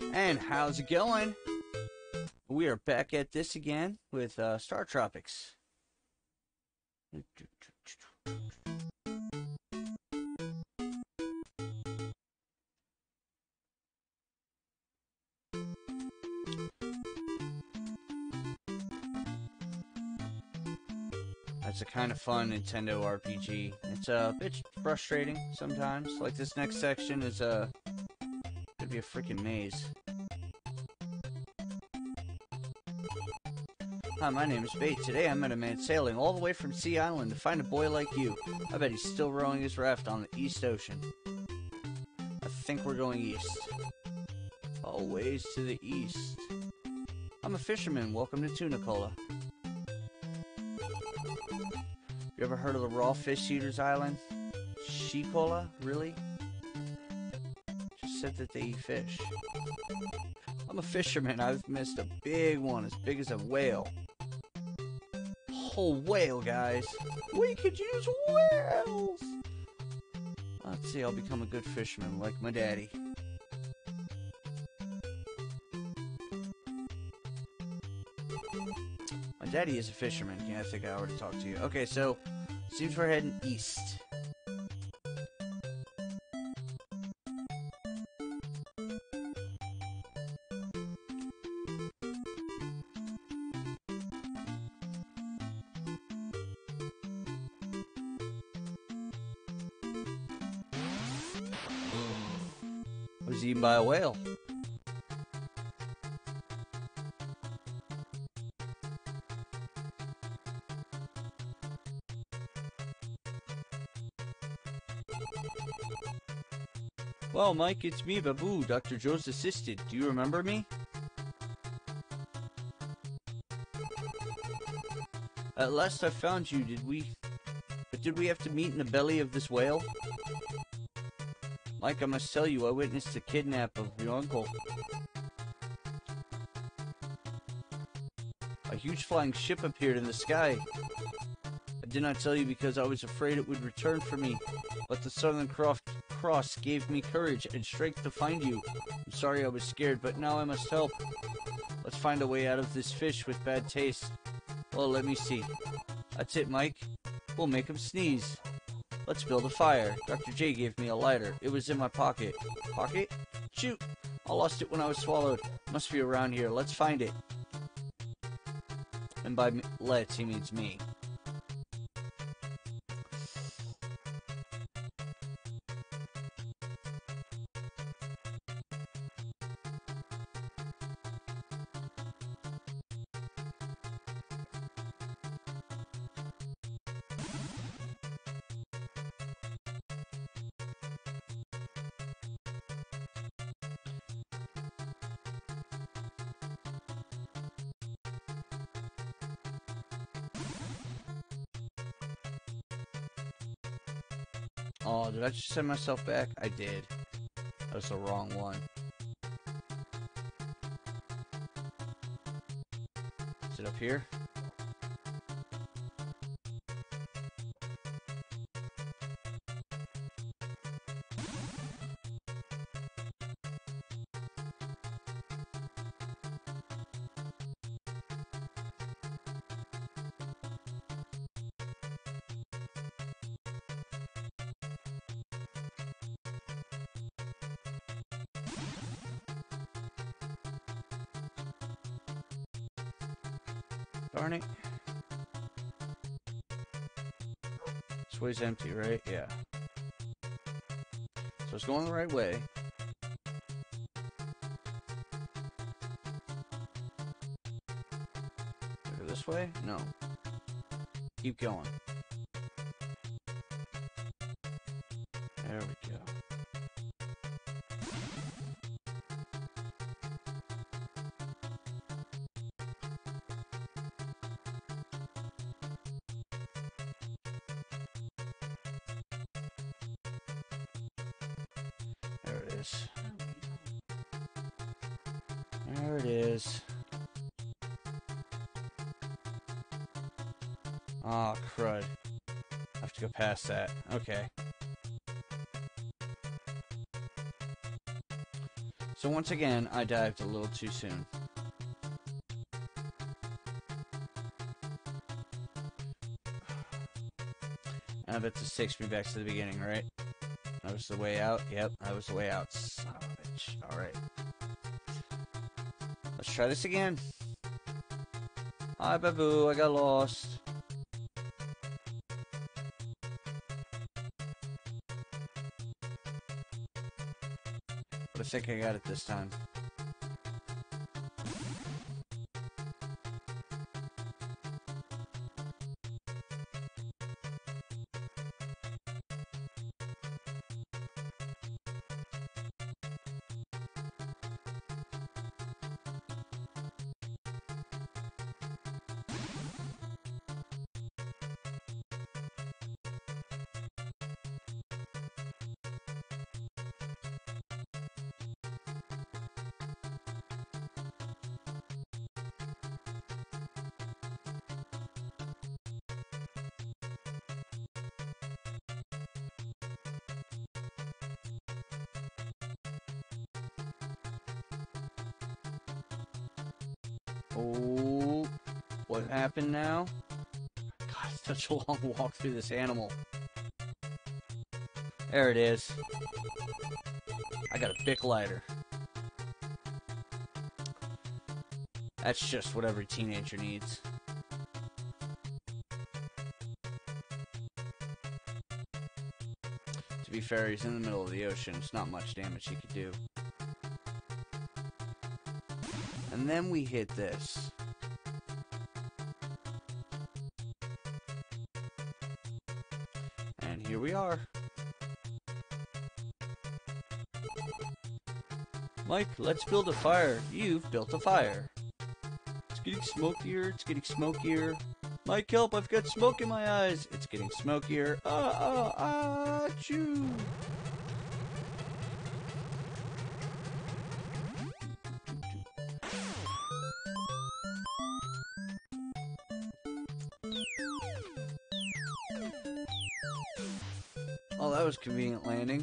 And how's it going? We are back at this again with StarTropics. That's a kind of fun Nintendo RPG. It's a bit frustrating sometimes. Like this next section is gonna be a freaking maze. Hi, my name is Bate. Today I met a man sailing all the way from Sea Island to find a boy like you. I bet he's still rowing his raft on the East Ocean. I think we're going east. Always to the east. I'm a fisherman. Welcome to Tuna Cola. You ever heard of the Raw Fish Eaters Island? She-Cola? Really? Just said that they eat fish. I'm a fisherman. I've missed a big one, as big as a whale. Whole whale, guys. We could use whales! Let's see, I'll become a good fisherman, like my daddy. My daddy is a fisherman. Yeah, I think I already talked to you. Okay, so, seems we're heading east. I was eaten by a whale. Well, Mike, it's me, Babu, Dr. Joe's assistant. Do you remember me? At last I found you, did we? But did we have to meet in the belly of this whale? Mike, I must tell you, I witnessed the kidnap of your uncle. A huge flying ship appeared in the sky. I did not tell you because I was afraid it would return for me, but the Southern Cross gave me courage and strength to find you. I'm sorry I was scared, but now I must help. Let's find a way out of this fish with bad taste. Well, let me see. That's it, Mike. We'll make him sneeze. Let's build a fire. Dr. J gave me a lighter. It was in my pocket. Pocket? Shoot! I lost it when I was swallowed. Must be around here. Let's find it. And by let's, he means me. Oh, did I just send myself back? I did. That was the wrong one. Is it up here? Darn it. This way's empty, right? Yeah. So it's going the right way. Go this way? No. Keep going. There we go. There it is. Oh, crud. I have to go past that. Okay. So once again, I dived a little too soon. And I bet this takes me back to the beginning, right? That was the way out? Yep, that was the way out. Son of a bitch. Alright. Let's try this again. Hi, Babu, I got lost. But I think I got it this time. Oh, what happened now? God, it's such a long walk through this animal. There it is. I got a Bic lighter. That's just what every teenager needs. To be fair, he's in the middle of the ocean. It's not much damage he could do. And then we hit this. And here we are. Mike, let's build a fire. You've built a fire. It's getting smokier, it's getting smokier. Mike, help, I've got smoke in my eyes. It's getting smokier. Achoo! Oh, that was convenient landing.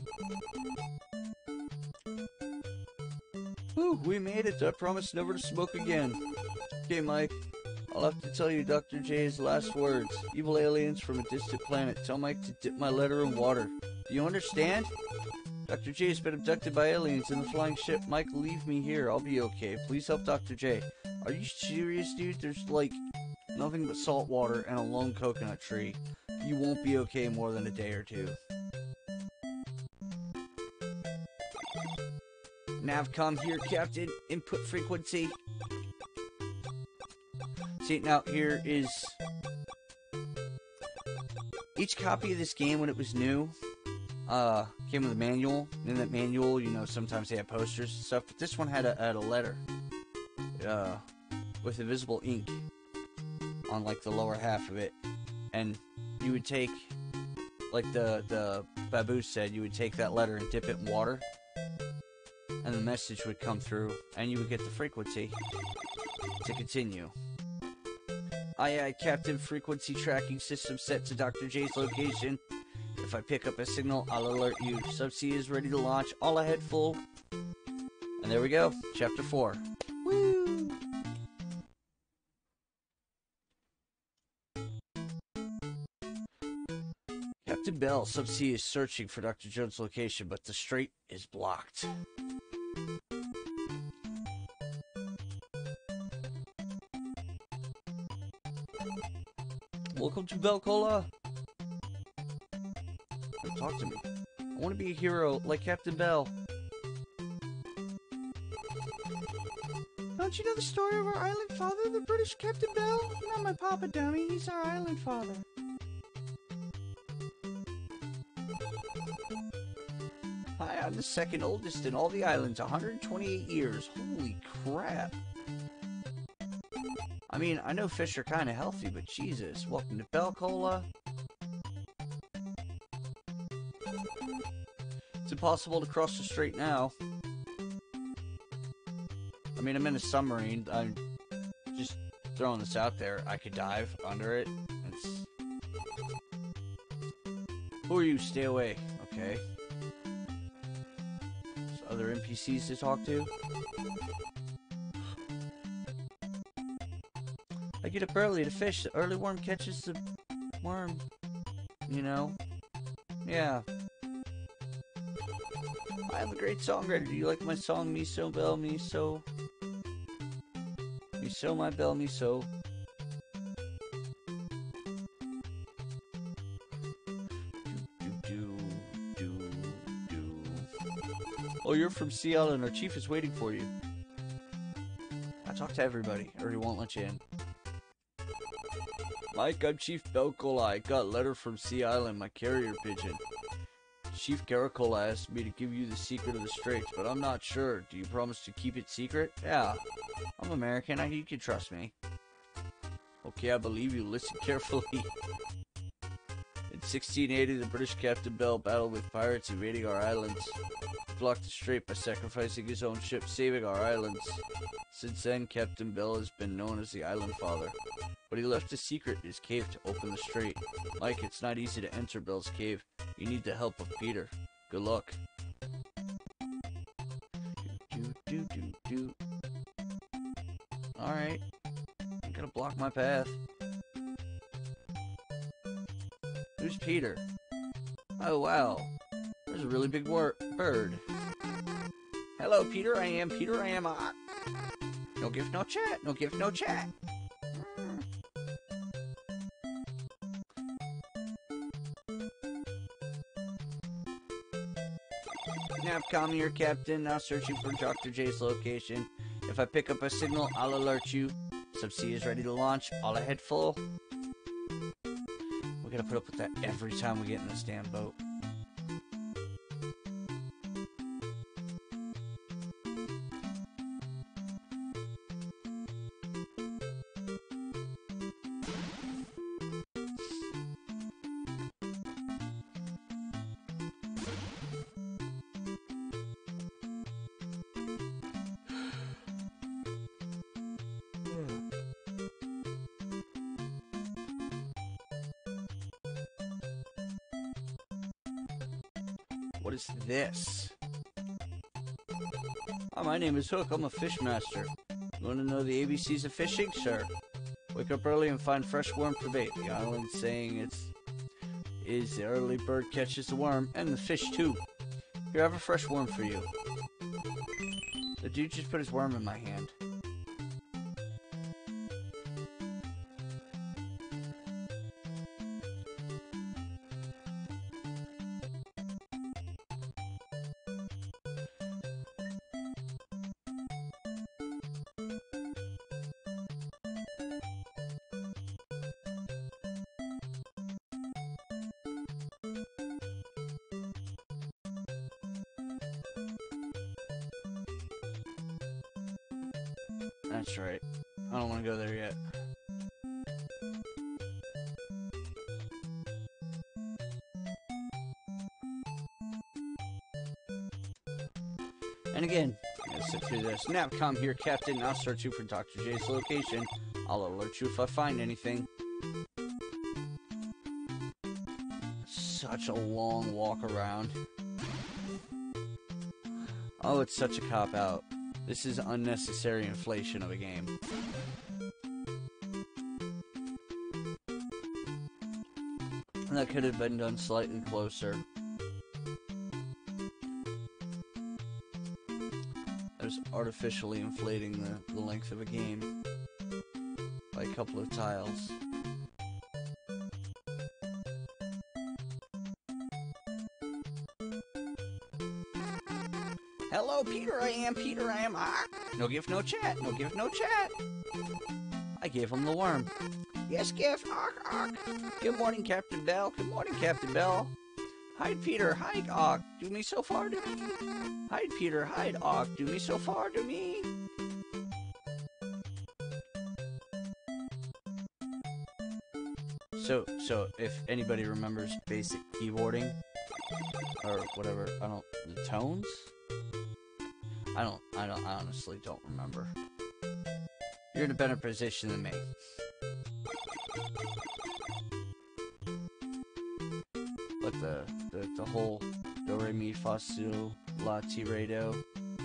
Whew, we made it. I promise never to smoke again. Okay, Mike. I'll have to tell you Dr. J's last words. Evil aliens from a distant planet. Tell Mike to dip my letter in water. Do you understand? Dr. J has been abducted by aliens in the flying ship. Mike, leave me here. I'll be okay. Please help Dr. J. Are you serious, dude? There's, like, nothing but salt water and a lone coconut tree. You won't be okay more than a day or two. Navcom here, Captain. Input frequency. See, now here is... Each copy of this game, when it was new, came with a manual. In that manual, you know, sometimes they have posters and stuff. But this one had a letter. With invisible ink on, like, the lower half of it. And you would take, like the Babu said, you would take that letter and dip it in water. And the message would come through, and you would get the frequency to continue. Aye, aye, Captain. Frequency tracking system set to Dr. J's location. If I pick up a signal, I'll alert you. Subsea is ready to launch. All ahead full. And there we go. Chapter 4. Woo! Captain Bell, Subsea is searching for Dr. Jones' location, but the strait is blocked. Welcome to Belcola. Talk to me. I want to be a hero like Captain Bell. Don't you know the story of our island father, the British Captain Bell? Not my papa, dummy. He's our island father. Hi, I'm the second oldest in all the islands, 128 years. Holy crap. I mean, I know fish are kind of healthy, but Jesus. Welcome to Belcola. It's impossible to cross the strait now. I mean, I'm in a submarine. I'm just throwing this out there. I could dive under it. Who are you? Stay away. Okay. There's other NPCs to talk to. I get up early to fish. The early worm catches the worm. You know? Yeah. I am a great songwriter. Do you like my song, Me So Bell, Me So? Me So, my bell, me so. Oh, you're from Sea Island. Our chief is waiting for you. I talk to everybody, or he won't let you in. Mike, I'm Chief Belcola. Got a letter from Sea Island, my carrier pigeon. Chief Caracola asked me to give you the secret of the straits, but I'm not sure. Do you promise to keep it secret? Yeah. I'm American. You can trust me. Okay, I believe you. Listen carefully. In 1680, the British Captain Bell battled with pirates invading our islands. He blocked the strait by sacrificing his own ship, saving our islands. Since then, Captain Bell has been known as the Island Father. But he left a secret in his cave to open the strait. Mike, it's not easy to enter Bell's cave. You need the help of Peter. Good luck. Alright. I'm gonna block my path. Who's Peter? Oh, wow. There's a really big bird. Hello, Peter. I am Peter. I am No gift, no chat. No gift, no chat. Napcom here, Captain. Now searching for Dr. J's location. If I pick up a signal, I'll alert you. Subsea is ready to launch. All ahead full. We gotta put up with that every time we get in this damn boat. What is this? Hi, my name is Hook. I'm a fish master. You want to know the ABCs of fishing? Sure. Wake up early and find fresh worm for bait. The island saying is the early bird catches the worm, and the fish too. Here, I have a fresh worm for you. The dude just put his worm in my hand. That's right. I don't want to go there yet. And again, let's sit through this. Napcom here, Captain. Now searching for Dr. J's location. I'll alert you if I find anything. Such a long walk around. Oh, it's such a cop-out. This is unnecessary inflation of a game. That could have been done slightly closer. There's artificially inflating the length of a game by a couple of tiles. Hello, Peter. I am Peter. I am No gift, no chat. No gift, no chat. I gave him the worm. Yes, gift. Good morning, Captain Bell. Good morning, Captain Bell. Hide, Peter. Hide, do me so far to me. Hide, Peter. Hide, do me so far to me. So if anybody remembers basic keyboarding or whatever, the tones. I honestly don't remember. You're in a better position than me. But the whole do re mi fa sol la ti re do,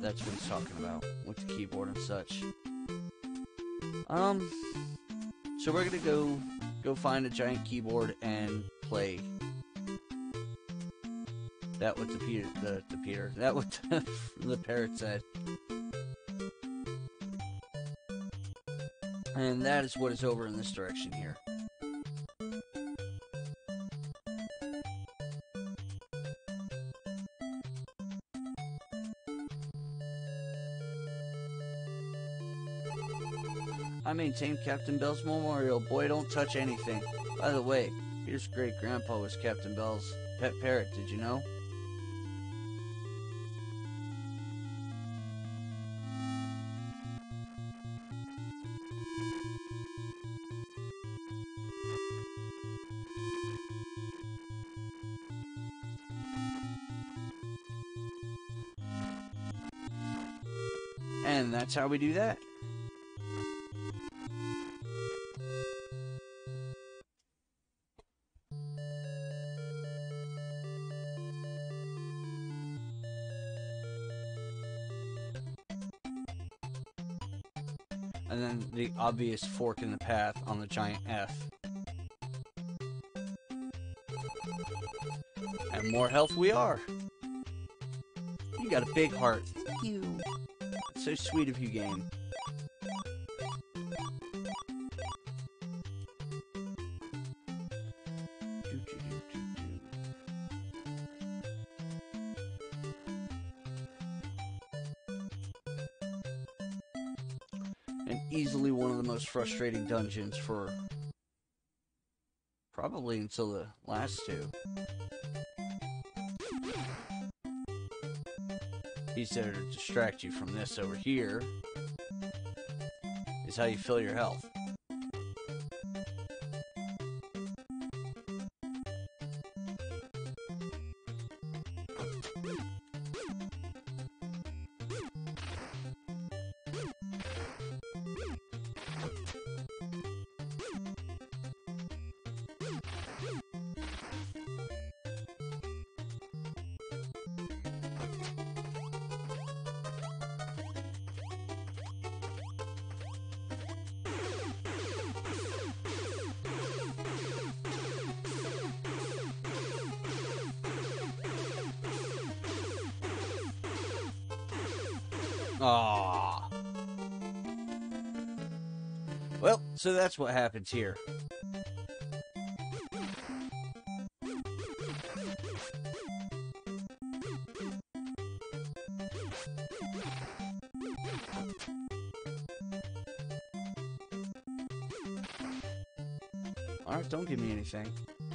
that's what he's talking about with the keyboard and such. So we're gonna go find a giant keyboard and play that what that what the parrot said. And that is what is over in this direction here. I maintain Captain Bell's memorial. Boy, don't touch anything. By the way, Peter's great-grandpa was Captain Bell's pet parrot. Did you know? And that's how we do that. And then the obvious fork in the path on the giant F. And more health we are. You got a big heart. You. It's so sweet of you, game. And easily one of the most frustrating dungeons for probably until the last two. He's there to distract you from this over here. Is how you fill your health. Aww. Well, so that's what happens here. Alright, don't give me anything.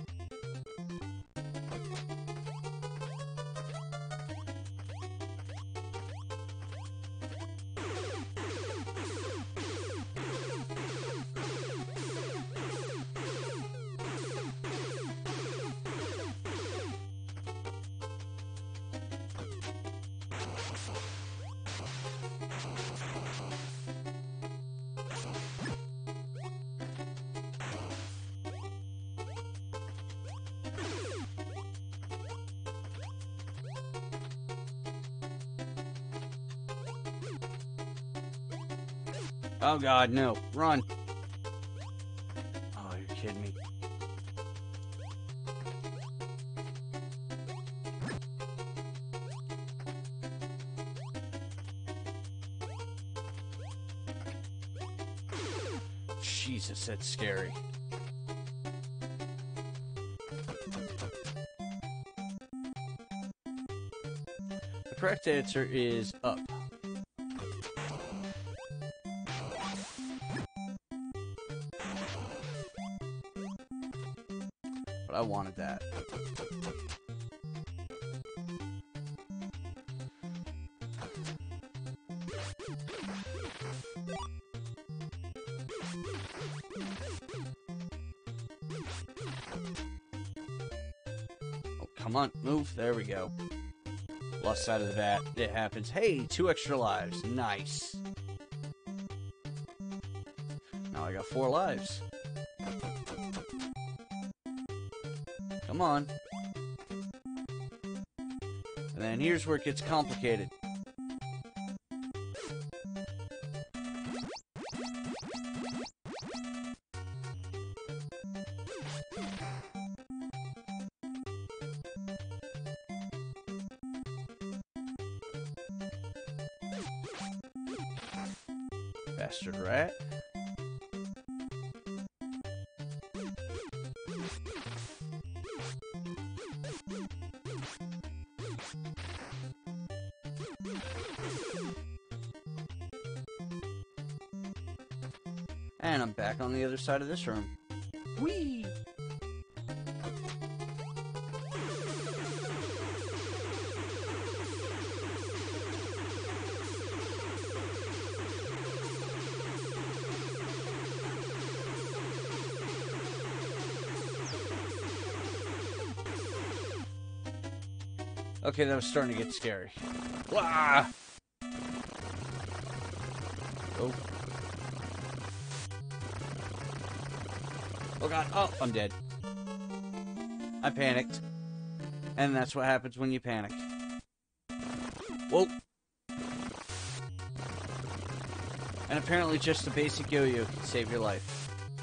Oh god, no. Run. Oh, you're kidding me. Jesus, that's scary. The correct answer is up. But I wanted that. Oh, come on, move. There we go. Lost side of the bat. It happens. Hey, 2 extra lives. Nice. Now I got 4 lives. Come on. And then here's where it gets complicated. bastard rat. And I'm back on the other side of this room. Whee! Okay, that was starting to get scary. Wah! Oh. Oh god, oh, I'm dead. I panicked. And that's what happens when you panic. Whoa. And apparently just a basic yo-yo can save your life.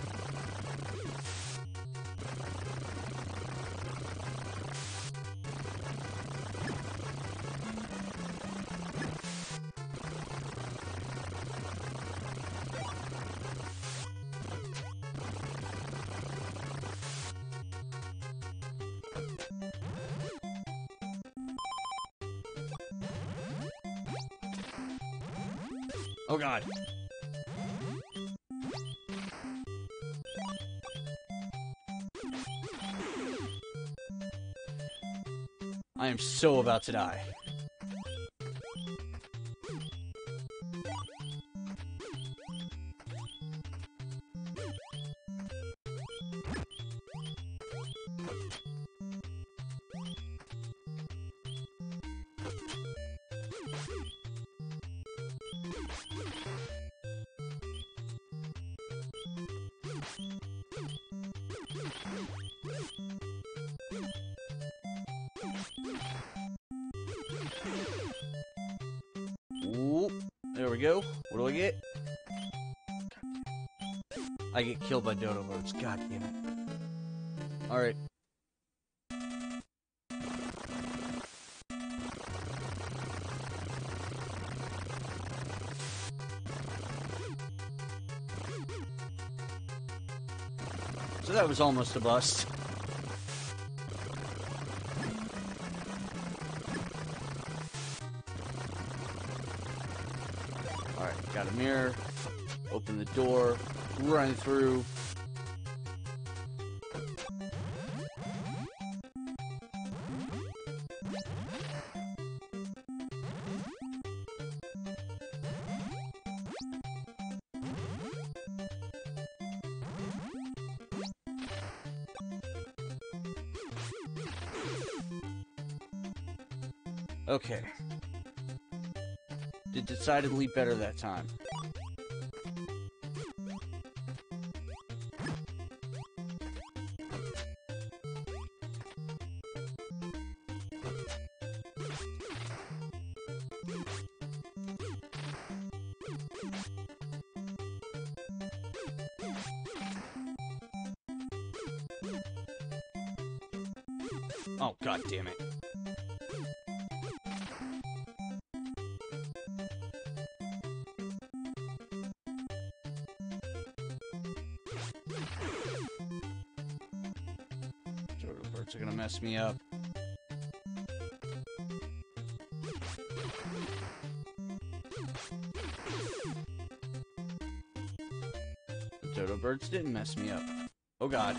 Oh god. I am so about to die. Ooh, there we go. What do I get? I get killed by dodo birds. God damn it. Alright. So that was almost a bust. Alright, got a mirror. Open the door. Run through. Okay. Did decidedly better that time. Oh, god damn it. Dodo birds are gonna mess me up. The dodo birds didn't mess me up. Oh god.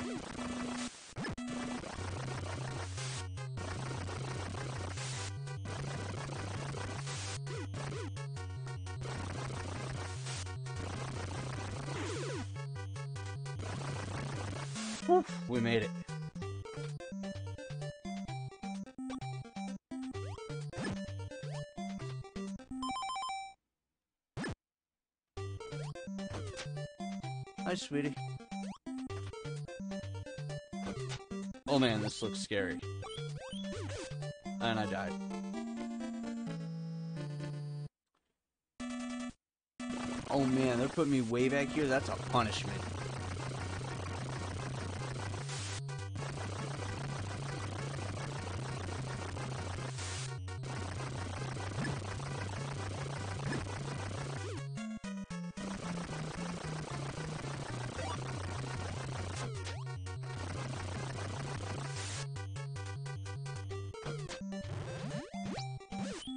Woof, we made it. Hi, sweetie. Oh man, this looks scary. And I died. Oh man, they're putting me way back here? That's a punishment.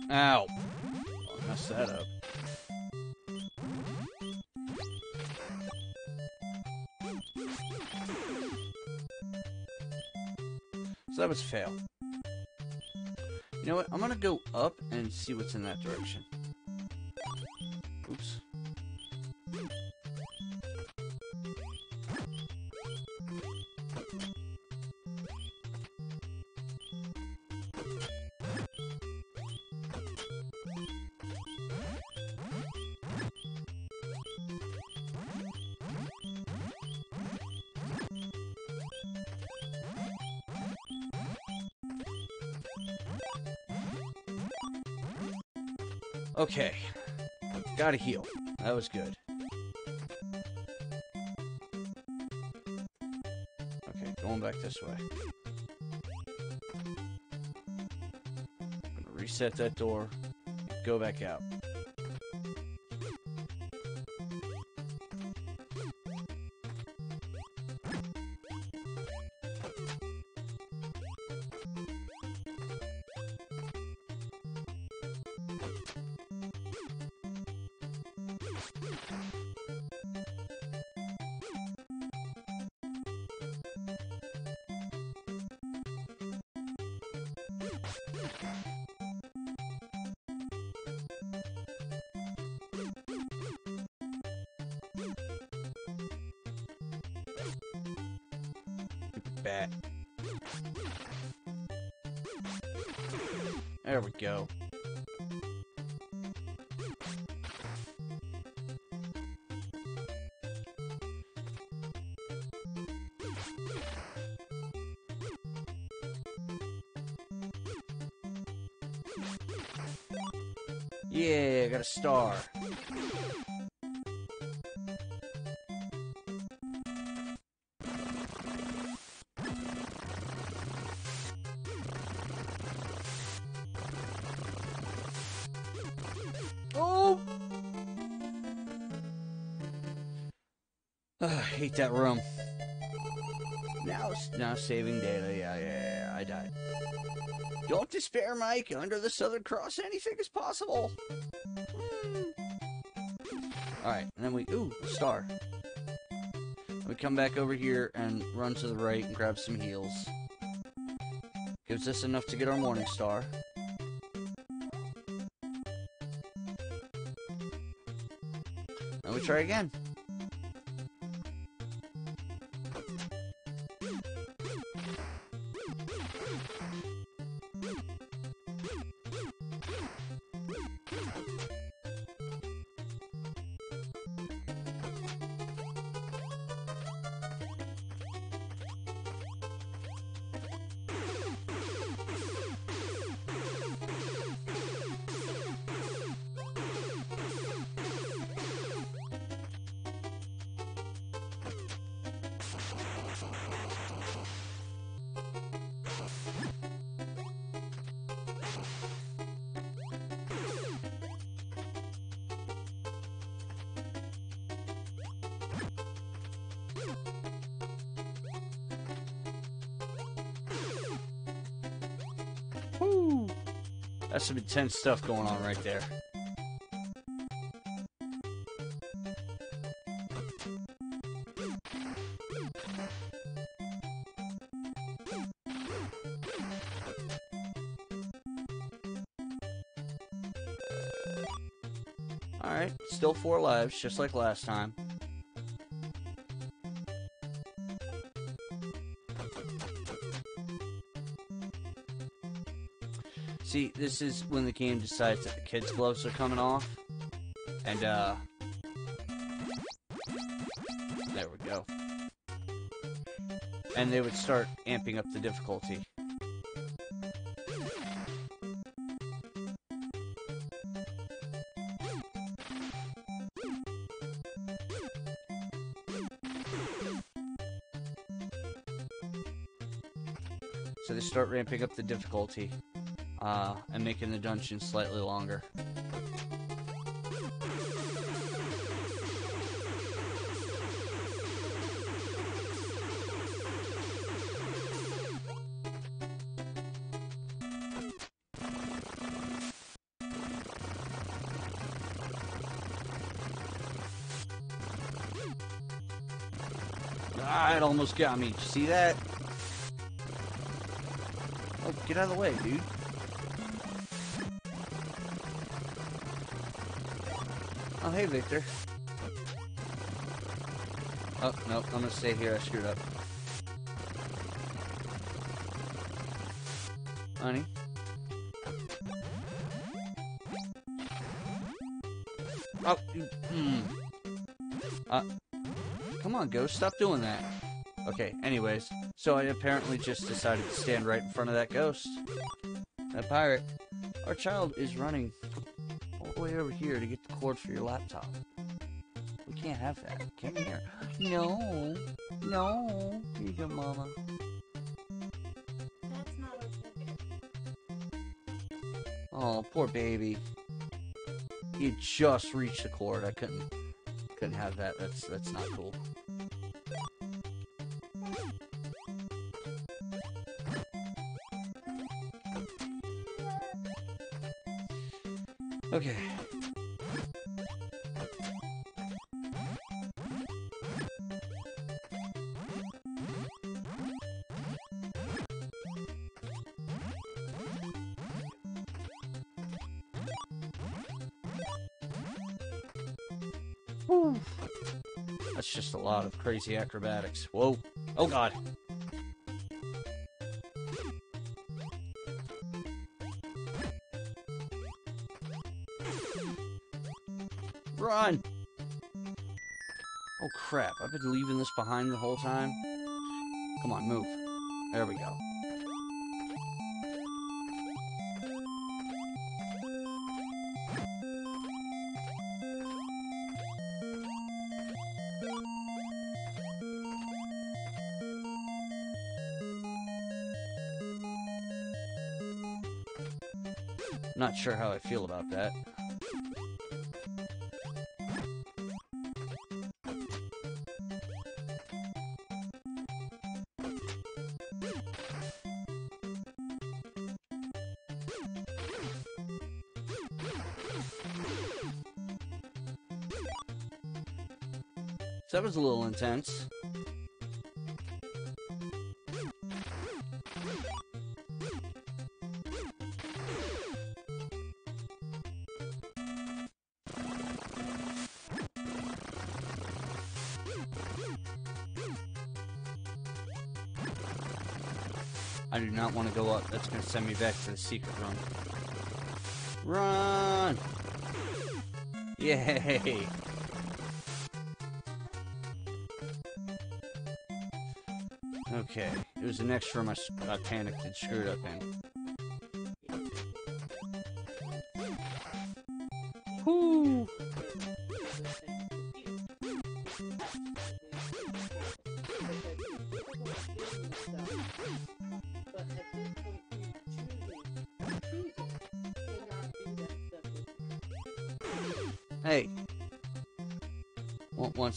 Ow. I messed that up. So that was fail. You know what? I'm gonna go up and see what's in that direction. Oops. Okay. Gotta heal. That was good. Okay, going back this way. Gonna reset that door. Go back out. Bat. There we go. Yeah, I got a star. Oh! I hate that room. Now saving data. Yeah, I died. Don't despair, Mike. Under the Southern Cross, anything is possible. Alright, and then we... Ooh, a star. We come back over here and run to the right and grab some heals. Gives us enough to get our morning star. And we try again. Woo! That's some intense stuff going on right there. Alright, still 4 lives, just like last time. See, this is when the game decides that the kids' gloves are coming off. And, there we go. And they would start amping up the difficulty. So they start ramping up the difficulty. And making the dungeon slightly longer. Ah, it almost got me. Did you see that? Oh, get out of the way, dude. Oh, hey, Victor. Oh, no, I'm gonna stay here. I screwed up. Honey? Oh, come on, Ghost. Stop doing that. Okay, anyways. So I apparently just decided to stand right in front of that ghost. That pirate. Our child is running all the way over here to get the cord for your laptop. We can't have that. Come here. No. No. Here you go, Mama. That's not okay. Oh, poor baby. He just reached the cord. I couldn't have that. That's not cool. Okay. Woo. That's just a lot of crazy acrobatics. Whoa. Oh, God. Run! Oh, crap. I've been leaving this behind the whole time. Come on, move. There we go. Not sure how I feel about that. So that was a little intense. I do not want to go up. That's going to send me back to the secret room. Run! Yay! Okay, it was the next room I panicked and screwed up in. Whoo! Hey. Once.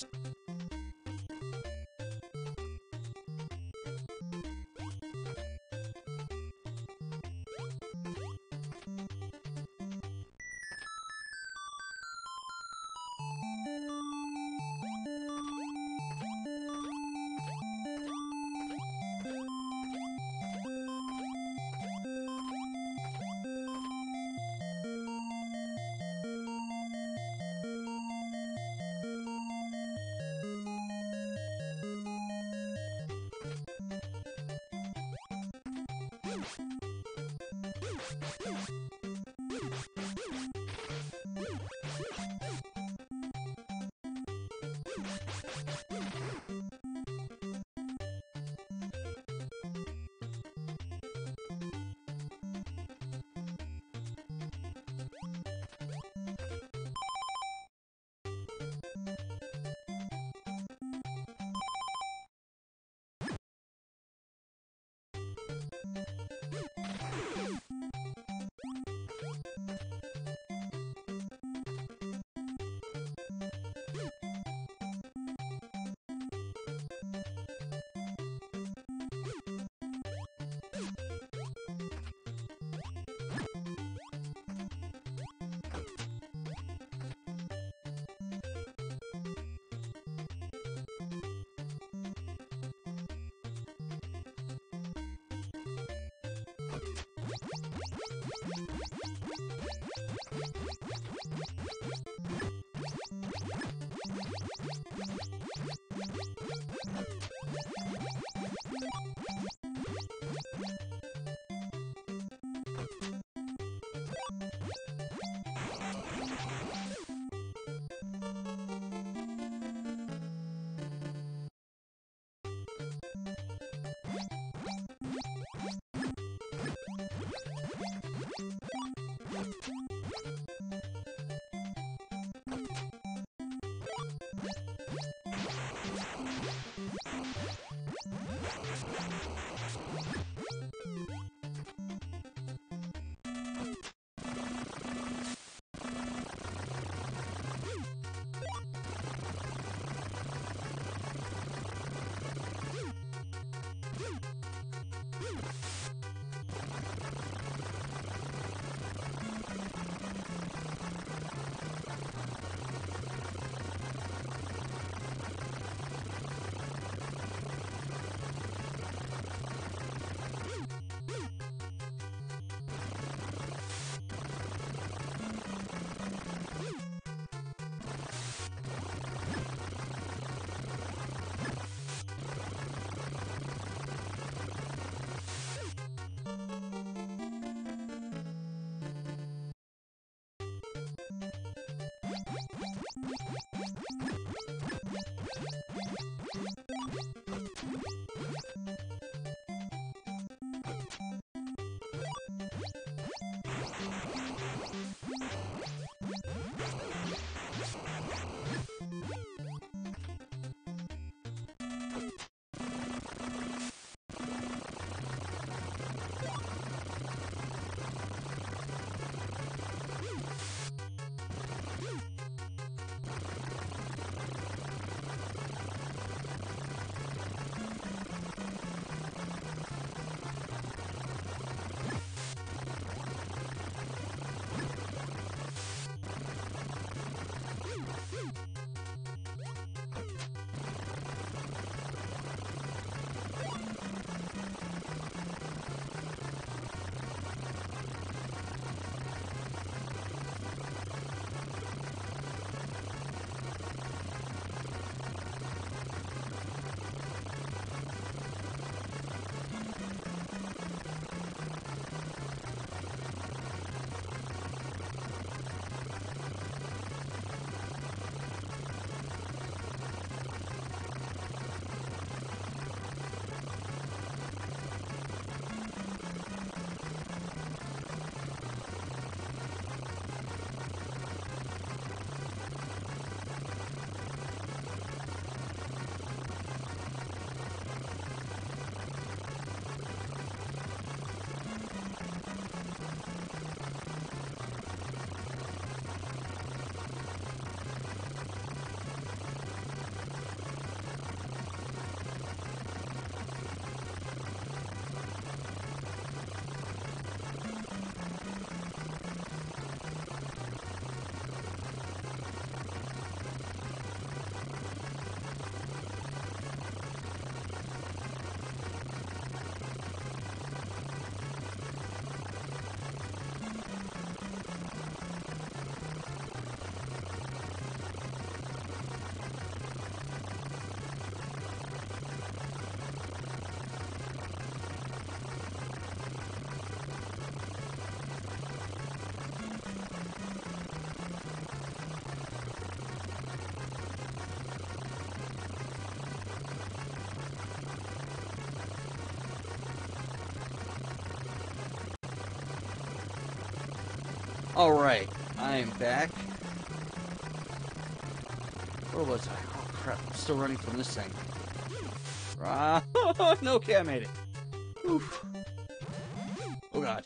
Alright, I am back. Where was I? Oh crap, I'm still running from this thing. No, okay, I made it. Oof. Oh god.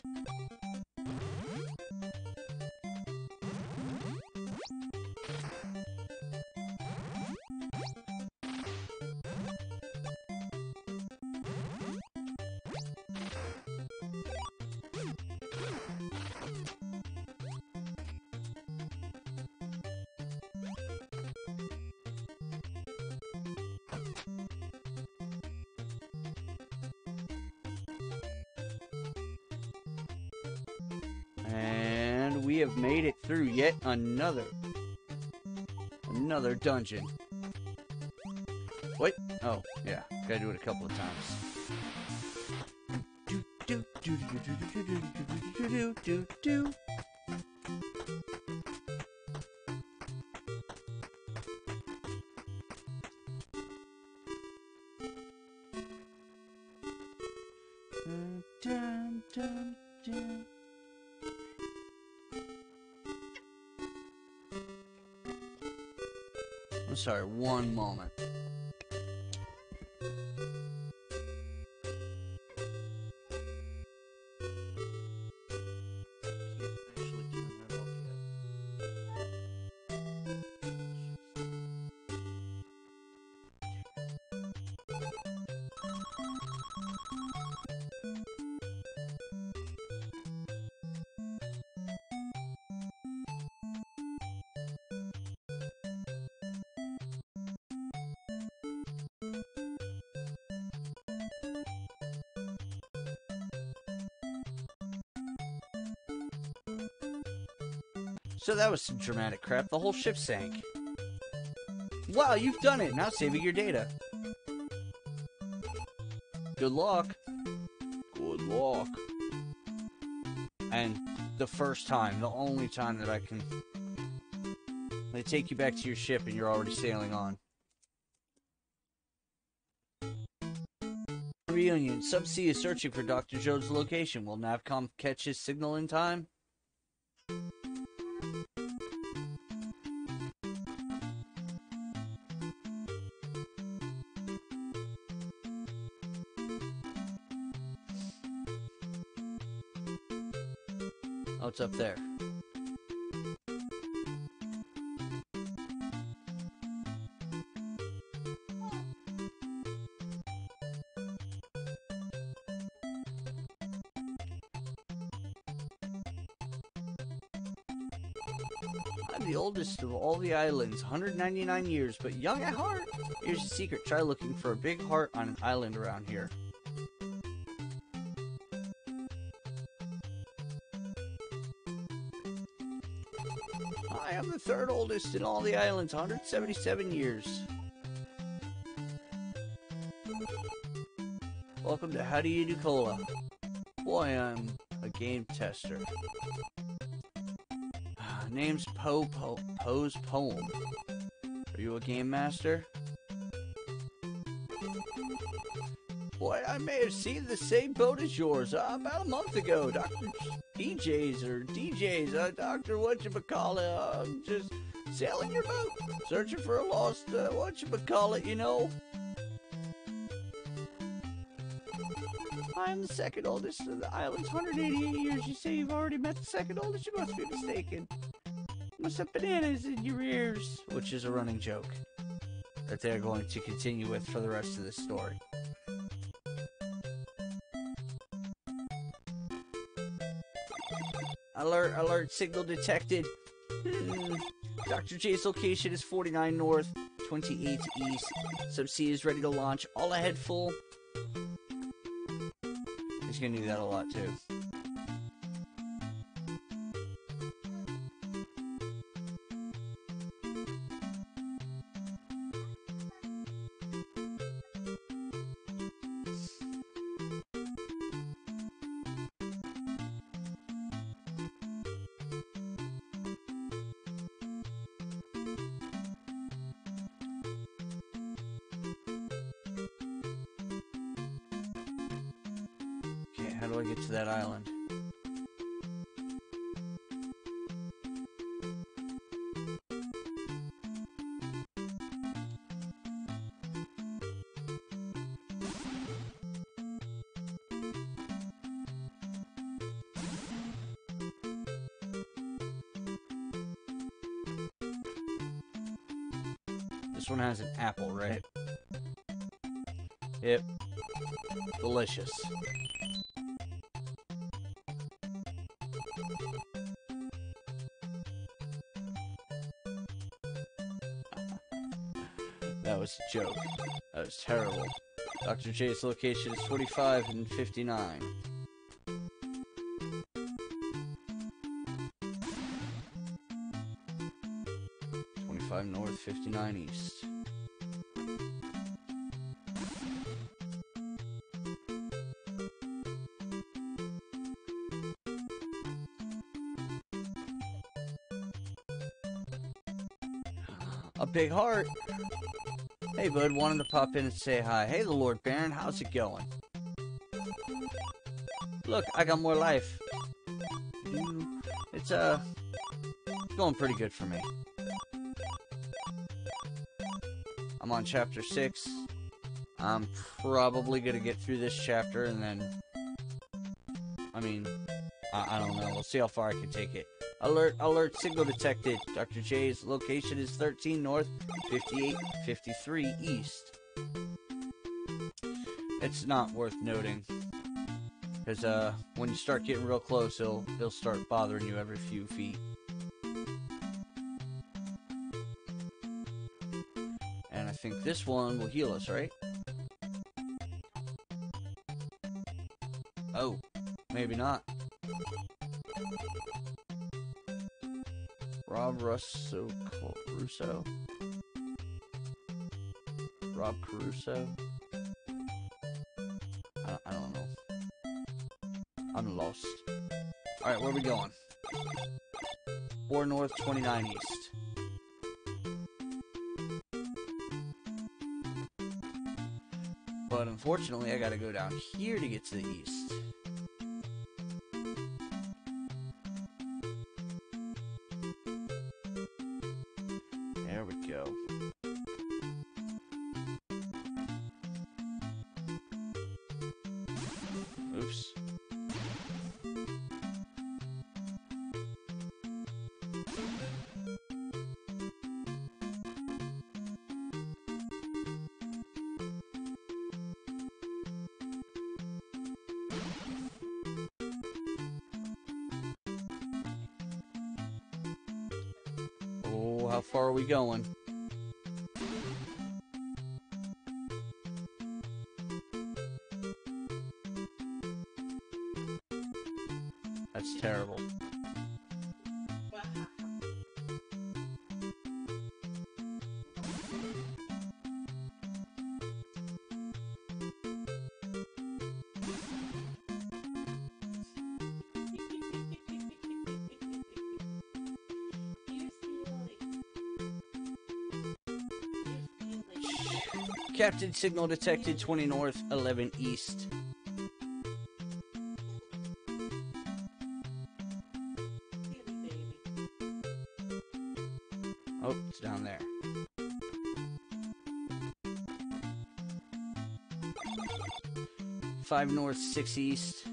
And we have made it through yet another dungeon. Wait. Oh, yeah. Gotta do it a couple of times. I'm sorry, one moment. So that was some dramatic crap. The whole ship sank. Wow, you've done it. Now saving your data. Good luck. Good luck. And the first time, the only time that I can... They take you back to your ship and you're already sailing on. Reunion. Subsea is searching for Dr. Jones' location. Will Navcom catch his signal in time? Oh, it's up there. I'm the oldest of all the islands, 199 years, but young at heart. Here's a secret. Try looking for a big heart on an island around here. I am the third oldest in all the islands, 177 years. Welcome to How Do You Do Cola. Boy, I'm a game tester. Name's Poe's Poem. Are you a game master? Boy, I may have seen the same boat as yours about a month ago. Dr. DJs, Dr. Whatchamacallit, I'm just sailing your boat, searching for a lost whatchamacallit, you know. I'm the second oldest of the island's 188 years. You say you've already met the second oldest? You must be mistaken. You must have bananas in your ears. Which is a running joke that they're going to continue with for the rest of this story. Alert, alert, signal detected. Dr. J's location is 49 north, 28 east. Subsea is ready to launch. All ahead full. He's gonna need that a lot too. How do I get to that island? This one has an apple, right? Yep. Delicious. That was a joke. That was terrible. Dr. J's location is 45 and 59. 5 north, 59 east. A big heart. Hey, bud, wanted to pop in and say hi. Hey, the Lord Baron, how's it going? Look, I got more life. It's going pretty good for me. I'm on chapter 6. I'm probably gonna get through this chapter and then, I mean, I don't know. We'll see how far I can take it. Alert, alert, signal detected. Dr. J's location is 13 north, 58, 53 east. It's not worth noting, because when you start getting real close, it'll start bothering you every few feet. And I think this one will heal us, right? Oh, maybe not. Rob Caruso? Rob Caruso? I don't know. I'm lost. Alright, where are we going? 4 north, 29 east. But unfortunately, I gotta go down here to get to the east. There we go. Oops. Oh, how far are we going? That's terrible. Captain signal detected 20 north, 11 east. Oh, it's down there. Five north, 6 east.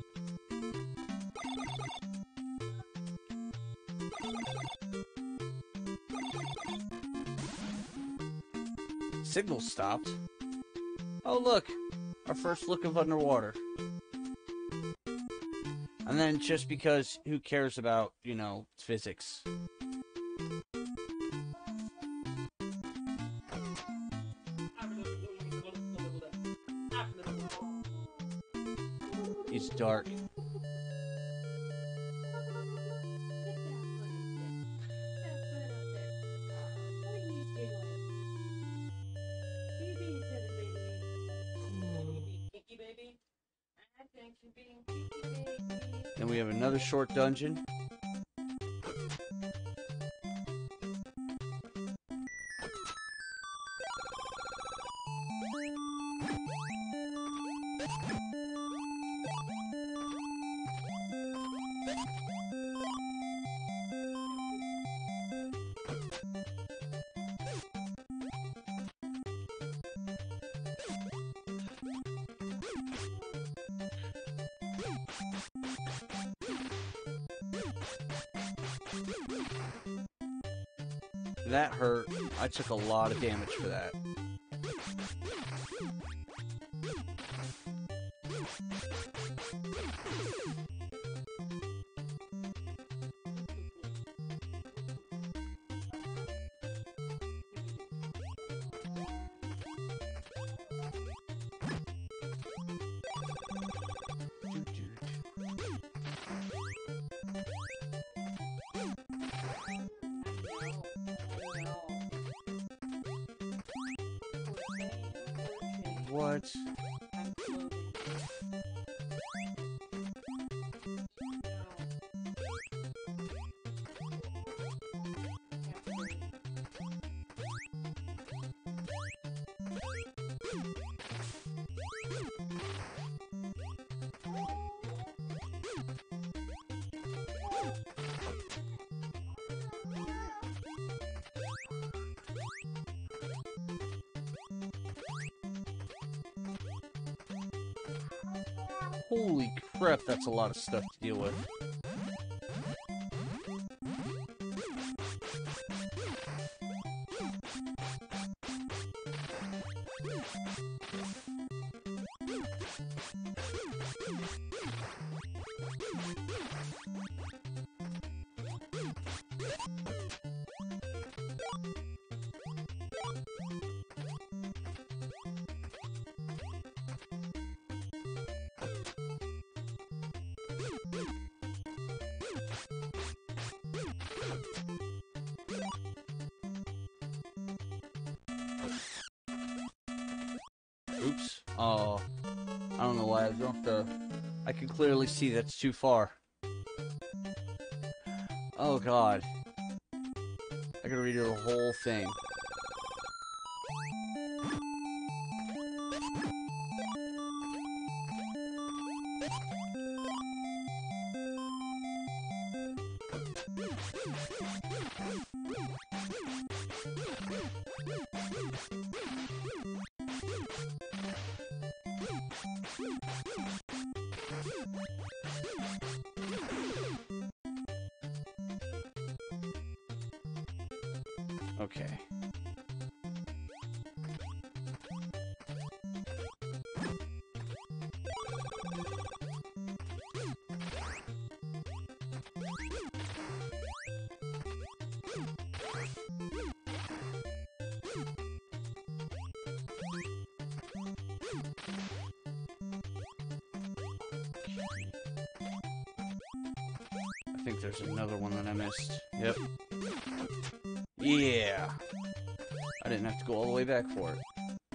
Signal stopped. Oh, look! Our first look of underwater. And then just because, who cares about, you know, physics? It's dark. Then we have another short dungeon. That hurt. I took a lot of damage for that. what? I'm floating. Holy crap, that's a lot of stuff to deal with. Oops. Oh, I don't know why I jumped the... I can clearly see that's too far. Oh god. I gotta redo the whole thing. Okay. I think there's another one that I missed. Yep. Yeah. I didn't have to go all the way back for it.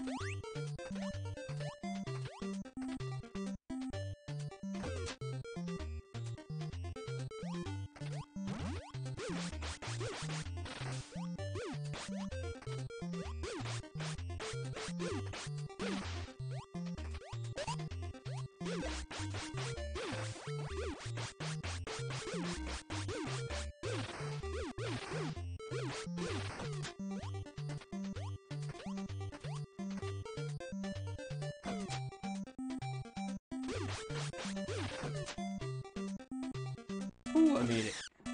Ooh, I made it.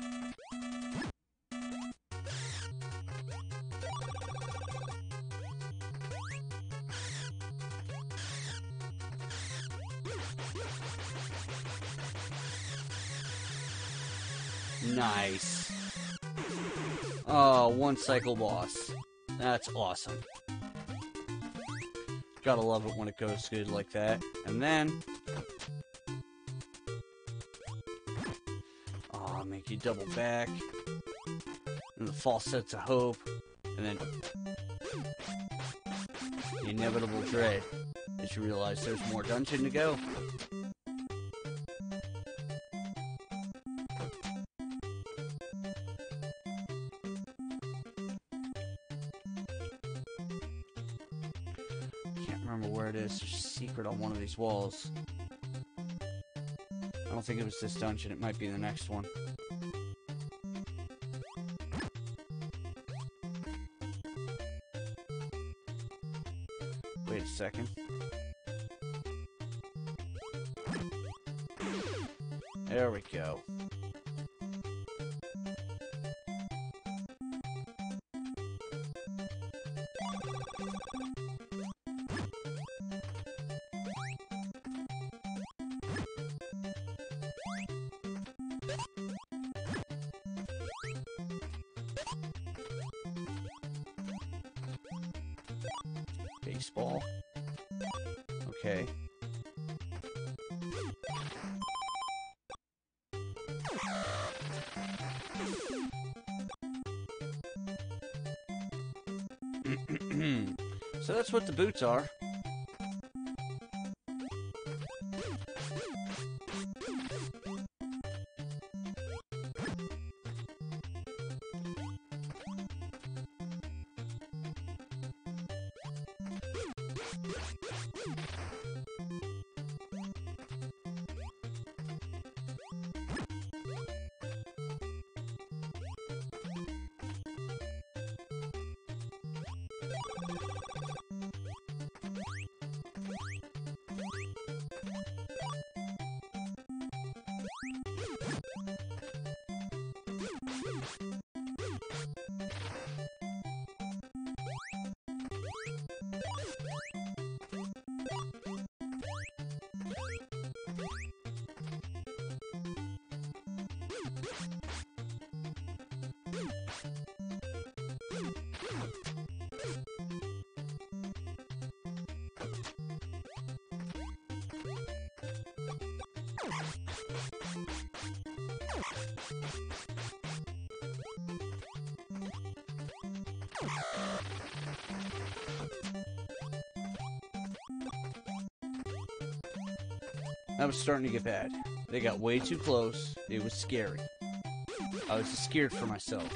Nice. Oh, one cycle boss. That's awesome. Gotta love it when it goes good like that. And then... oh, make you double back. And the false sense of hope. And then... the inevitable dread. As you realize there's more dungeon to go. Remember where it is. There's a secret on one of these walls. I don't think it was this dungeon. It might be the next one. Wait a second. There we go. Baseball. Okay. So that's what the boots are. That was starting to get bad. They got way too close. It was scary. I was scared for myself.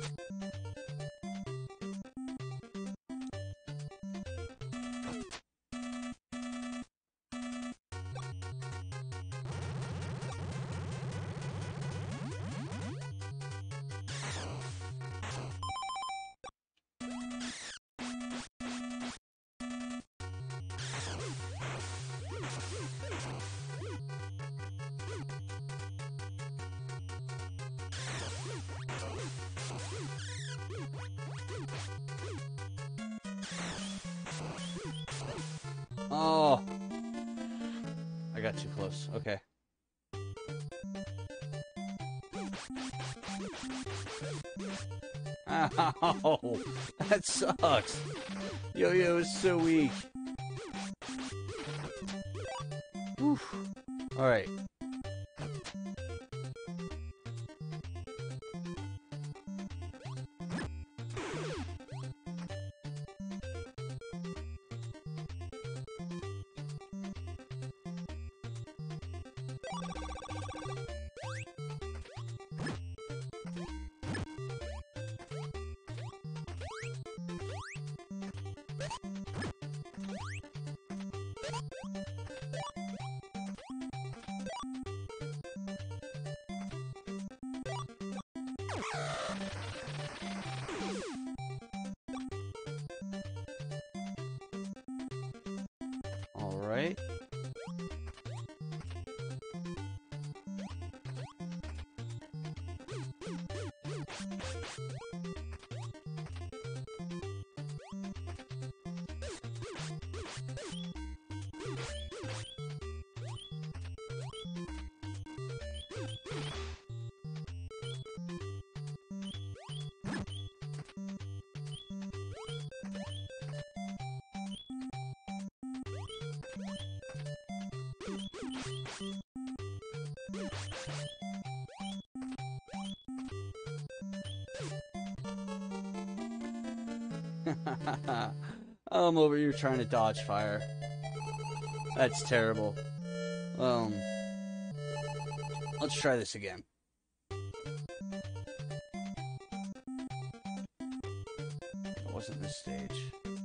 Oh, I got too close. Okay. Ow, that sucks. Yo-Yo is so weak. Whew. All right. All right. I'm over here trying to dodge fire. That's terrible. Let's try this again. It wasn't this stage.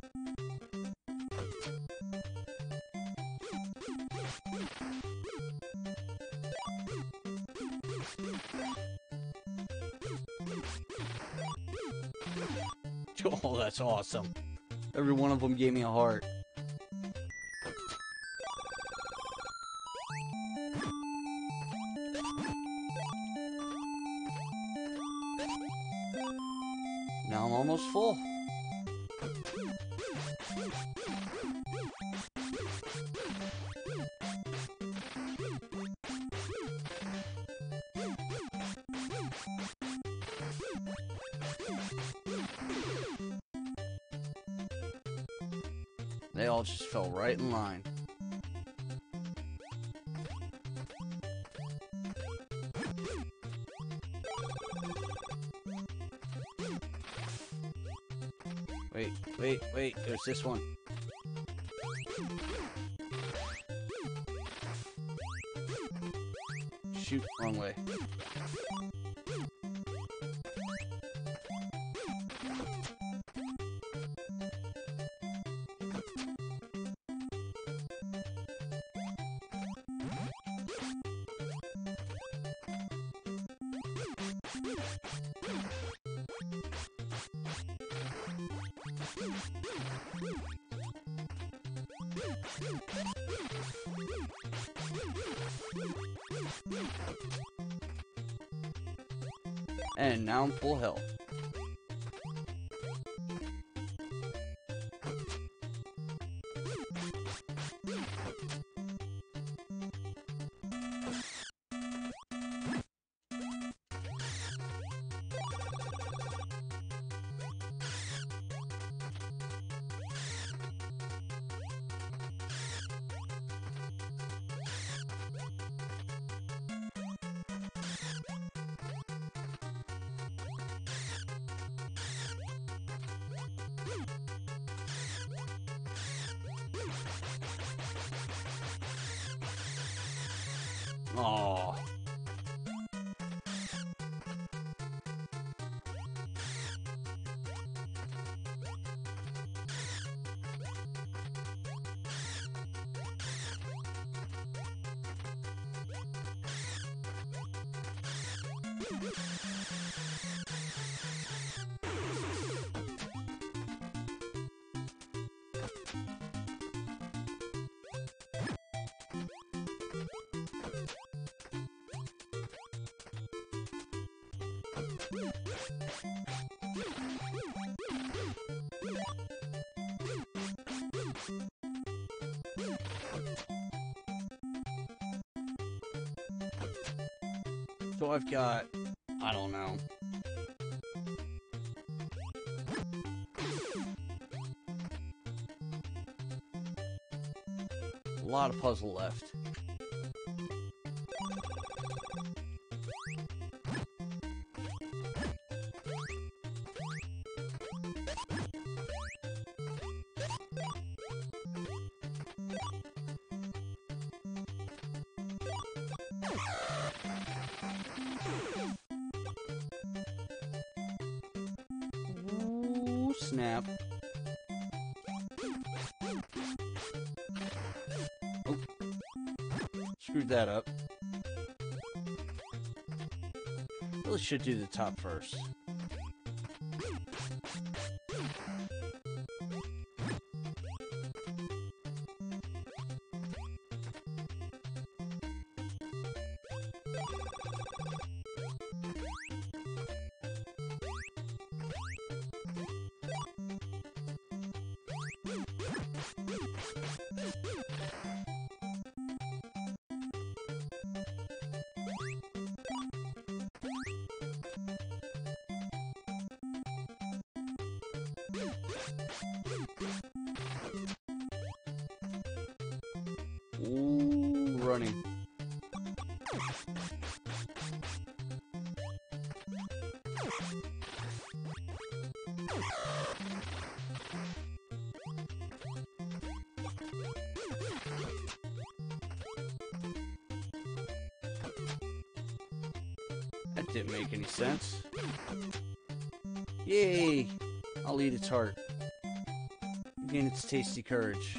Oh, that's awesome. Every one of them gave me a heart. Now I'm almost full. They all just fell right in line. Wait, there's this one. Shoot, wrong way. And now I'm full health. Aww. So I've got, I don't know. A lot of puzzle left. Ooh, snap. Oh. Screwed that up. Really should do the top first. Ooh, running. That didn't make any sense. Yay! I'll eat its heart. Gain its tasty courage.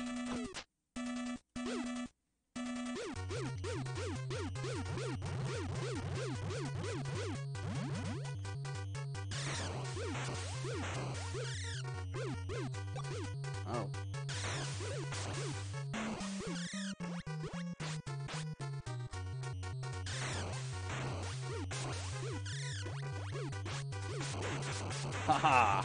Oh. Haha!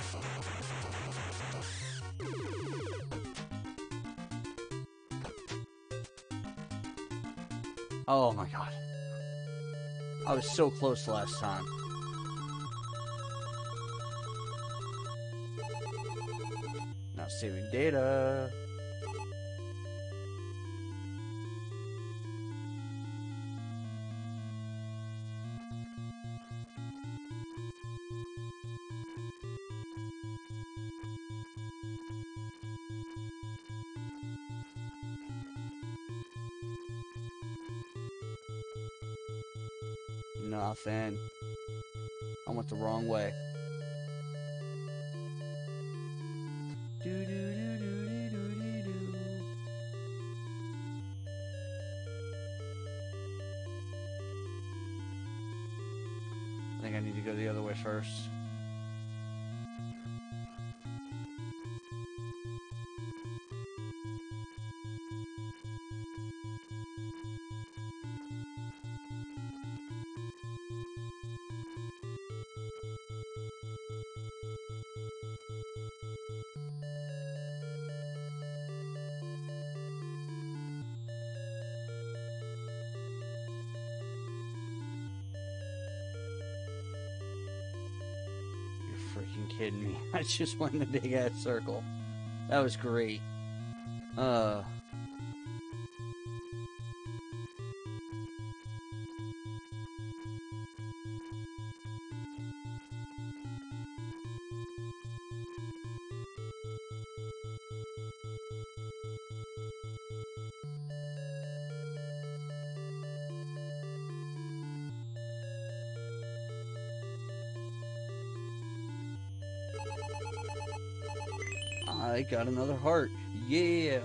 Oh my god. I was so close last time. Now saving data. Nothing. I went the wrong way. I think I need to go the other way first. freaking kidding me? I just went in a big ass circle. That was great. I got another heart. Yeah.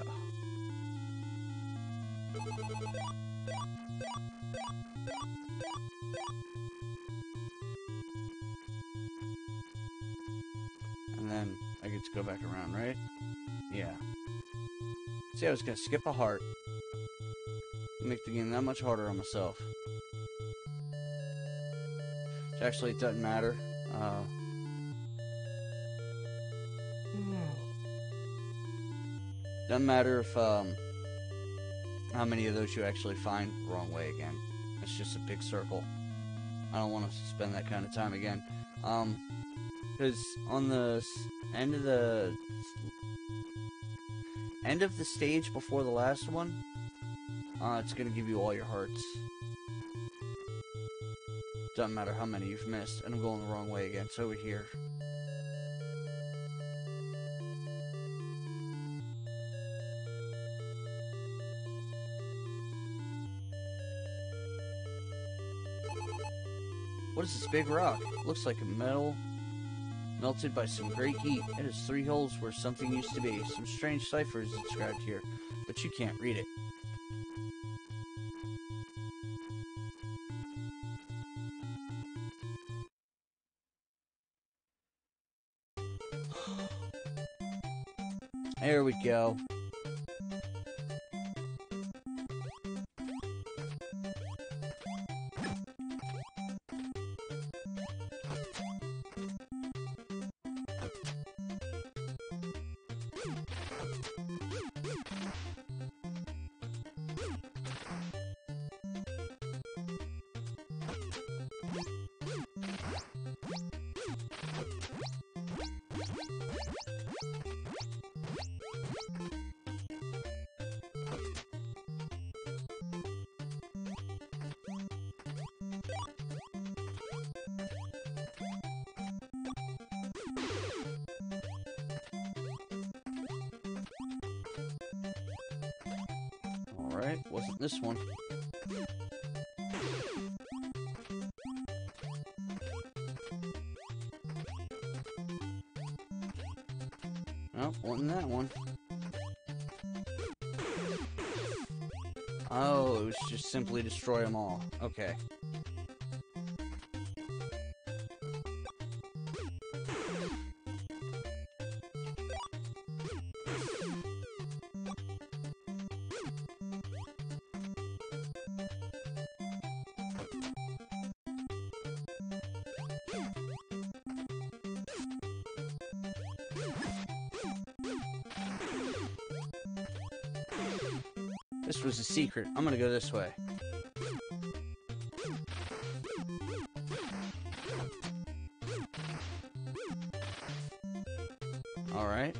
And then I get to go back around, right? Yeah. See, I was gonna skip a heart. Make the game that much harder on myself. Which actually, it doesn't matter. Doesn't matter if, how many of those you actually find. Wrong way again. It's just a big circle. I don't want to spend that kind of time again. Because on the end of the stage before the last one, it's gonna give you all your hearts. Doesn't matter how many you've missed. And I'm going the wrong way again. It's over here. What is this big rock? Looks like a metal melted by some great heat. It has 3 holes where something used to be. Some strange cipher is inscribed here, but you can't read it. There we go. Alright, wasn't this one. Nope, wasn't that one. Oh, it was just simply destroy them all. Okay. This was a secret. I'm gonna go this way. Alright.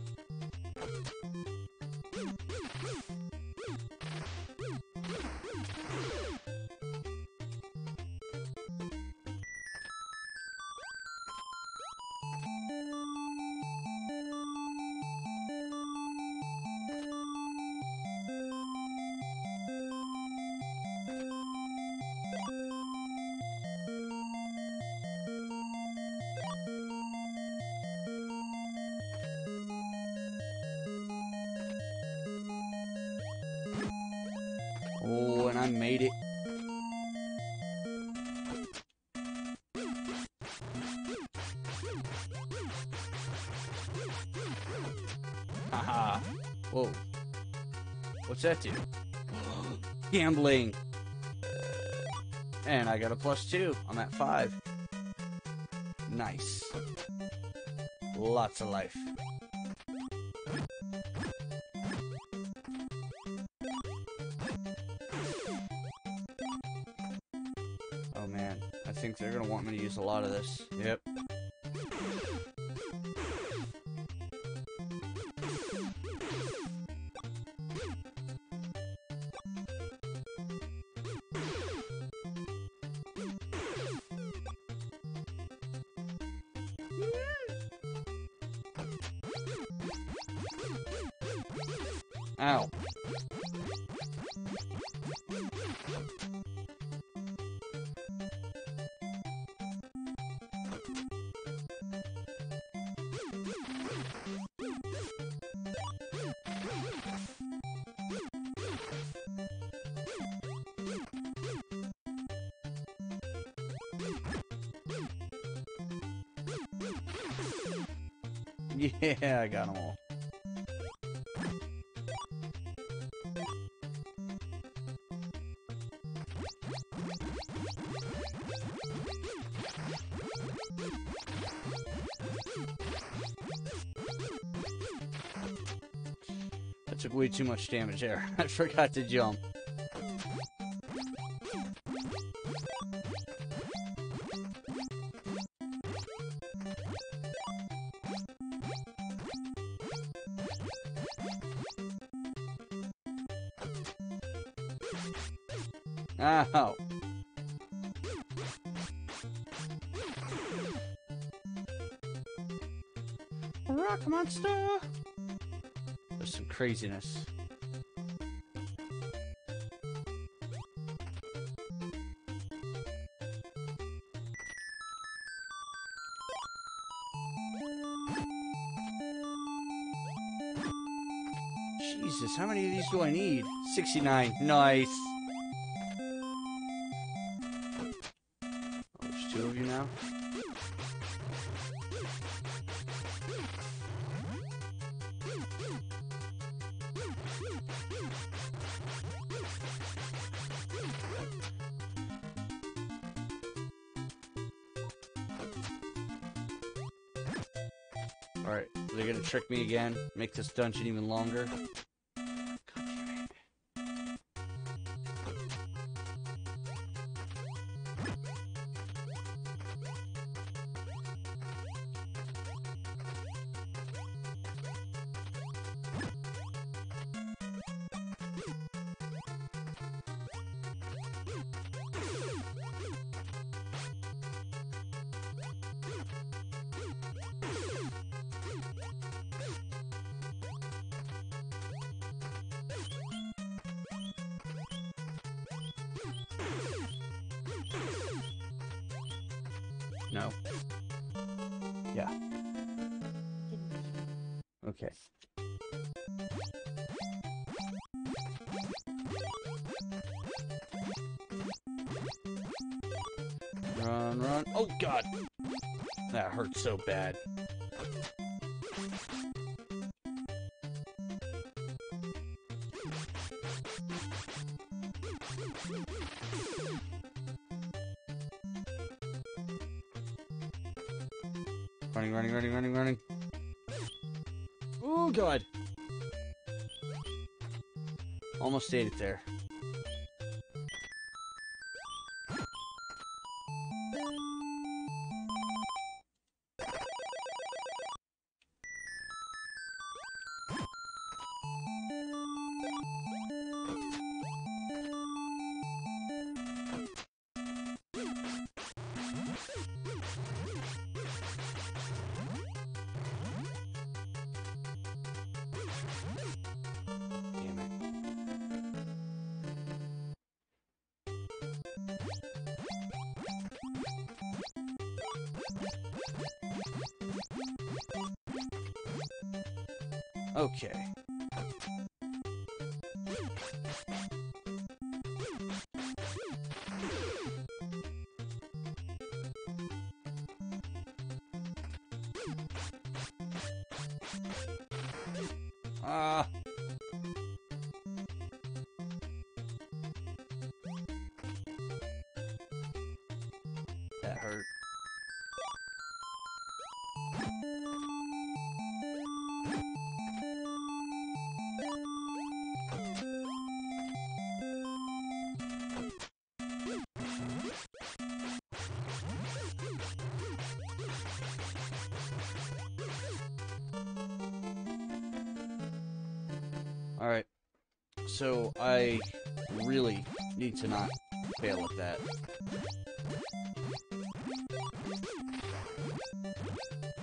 Oh, and I made it. Haha. Whoa. What's that do? Gambling. And I got a +2. I'm at 5. Nice. Lots of life. Oh man, I think they're gonna want me to use a lot of this. Yep. Ow. Yeah, I got them all. I took way too much damage there. I forgot to jump. Ow. Rock monster! There's some craziness. Jesus, how many of these do I need? 69. Nice. Oh, there's 2 of you now? Alright, they're gonna trick me again, make this dungeon even longer. God damn it. No. Yeah. Okay. Run, run. Oh, God. That hurt so bad. Running, running, running, running, running. Oh, God. Almost ate it there. Damn it. Okay. Ah. That hurt. Alright. So, I really need to not fail at that.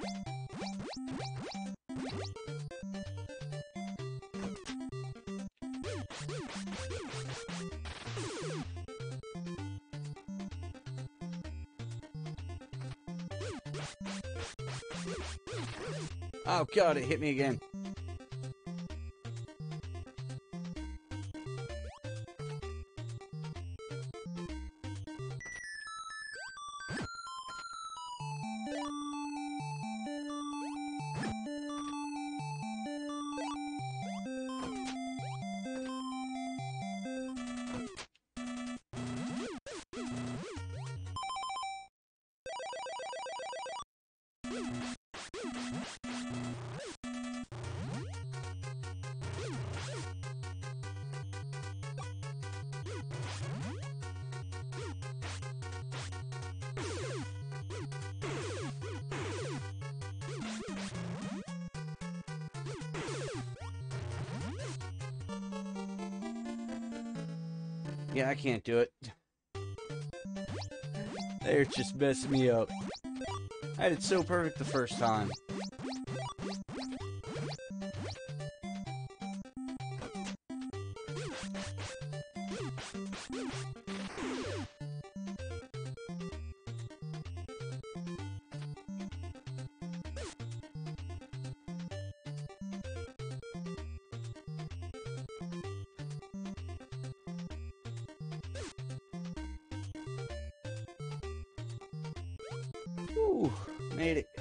Oh god, it hit me again. Yeah, I can't do it. They're just messing me up. I had it so perfect the first time. Ooh, made it.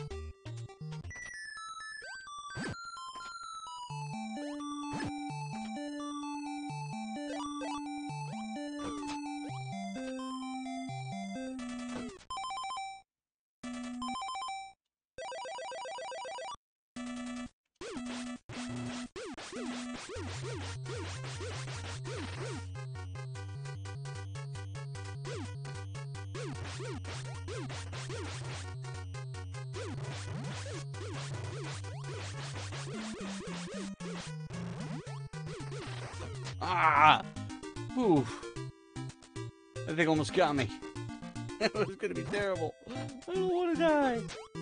Ah! Ooh. That thing almost got me. It was gonna be terrible. I don't want to die.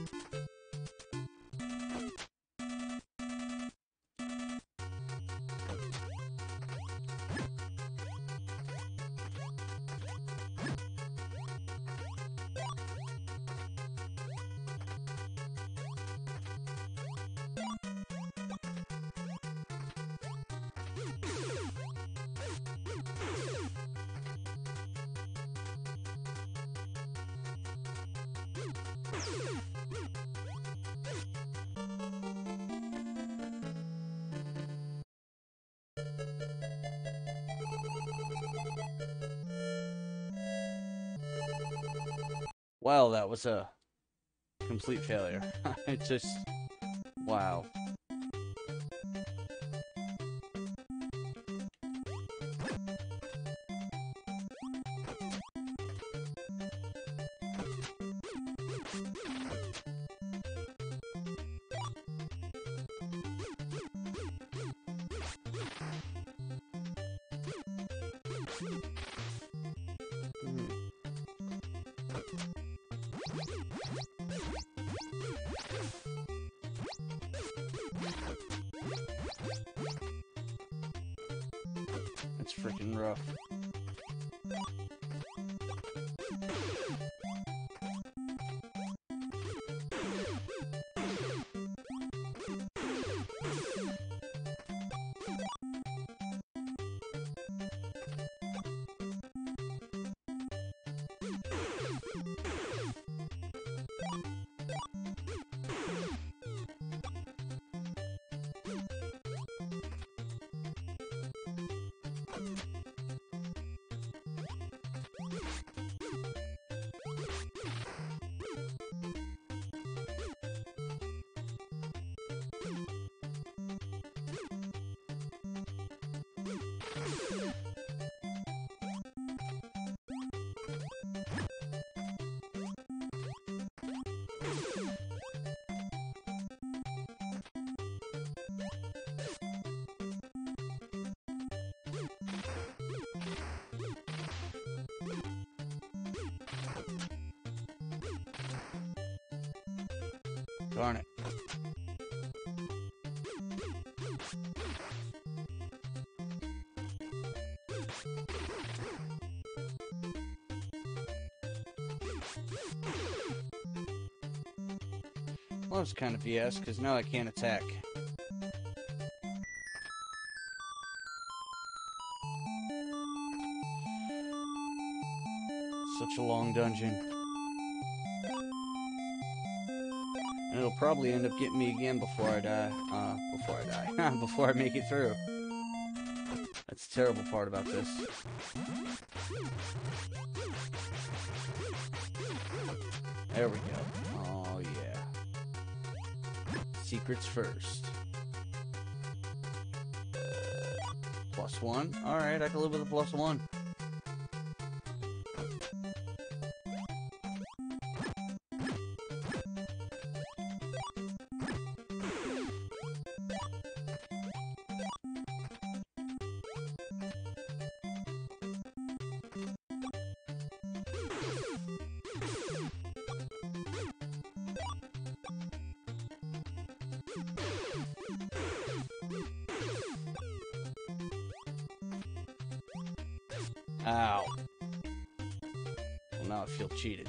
Well, that was a complete failure. It just... wow. That's freaking rough. Darn it. Well, it's kind of BS, because now I can't attack. Such a long dungeon. And it'll probably end up getting me again before I die. Before I make it through. That's the terrible part about this. There we go. Oh, yeah. Secrets first. +1. Alright, I can live with a +1. Ow. Well, now I feel cheated.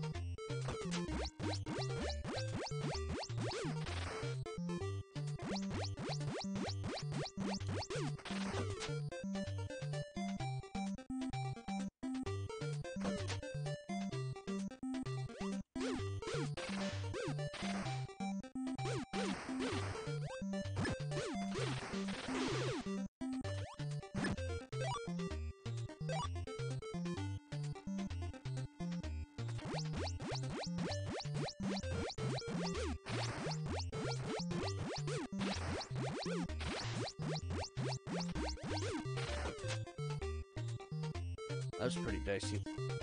That was pretty dicey.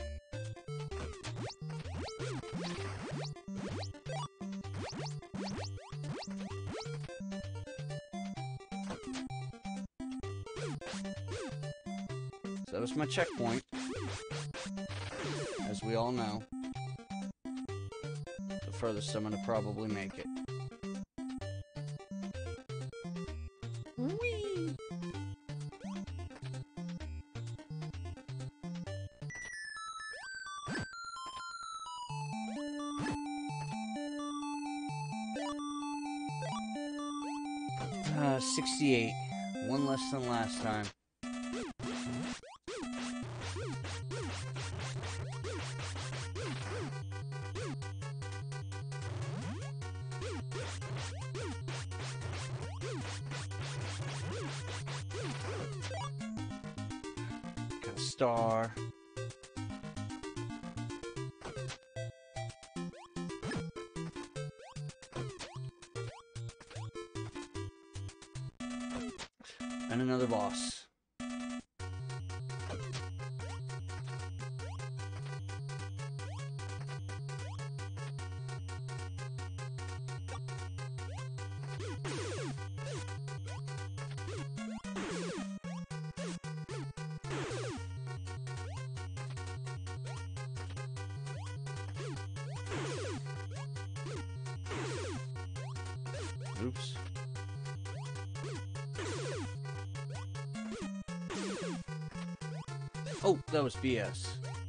So that was my checkpoint. As we all know. The furthest I'm gonna probably make it. Whee! Ah, 68. One less than last time. Got a star. And another boss. Oops. Oh, that was BS.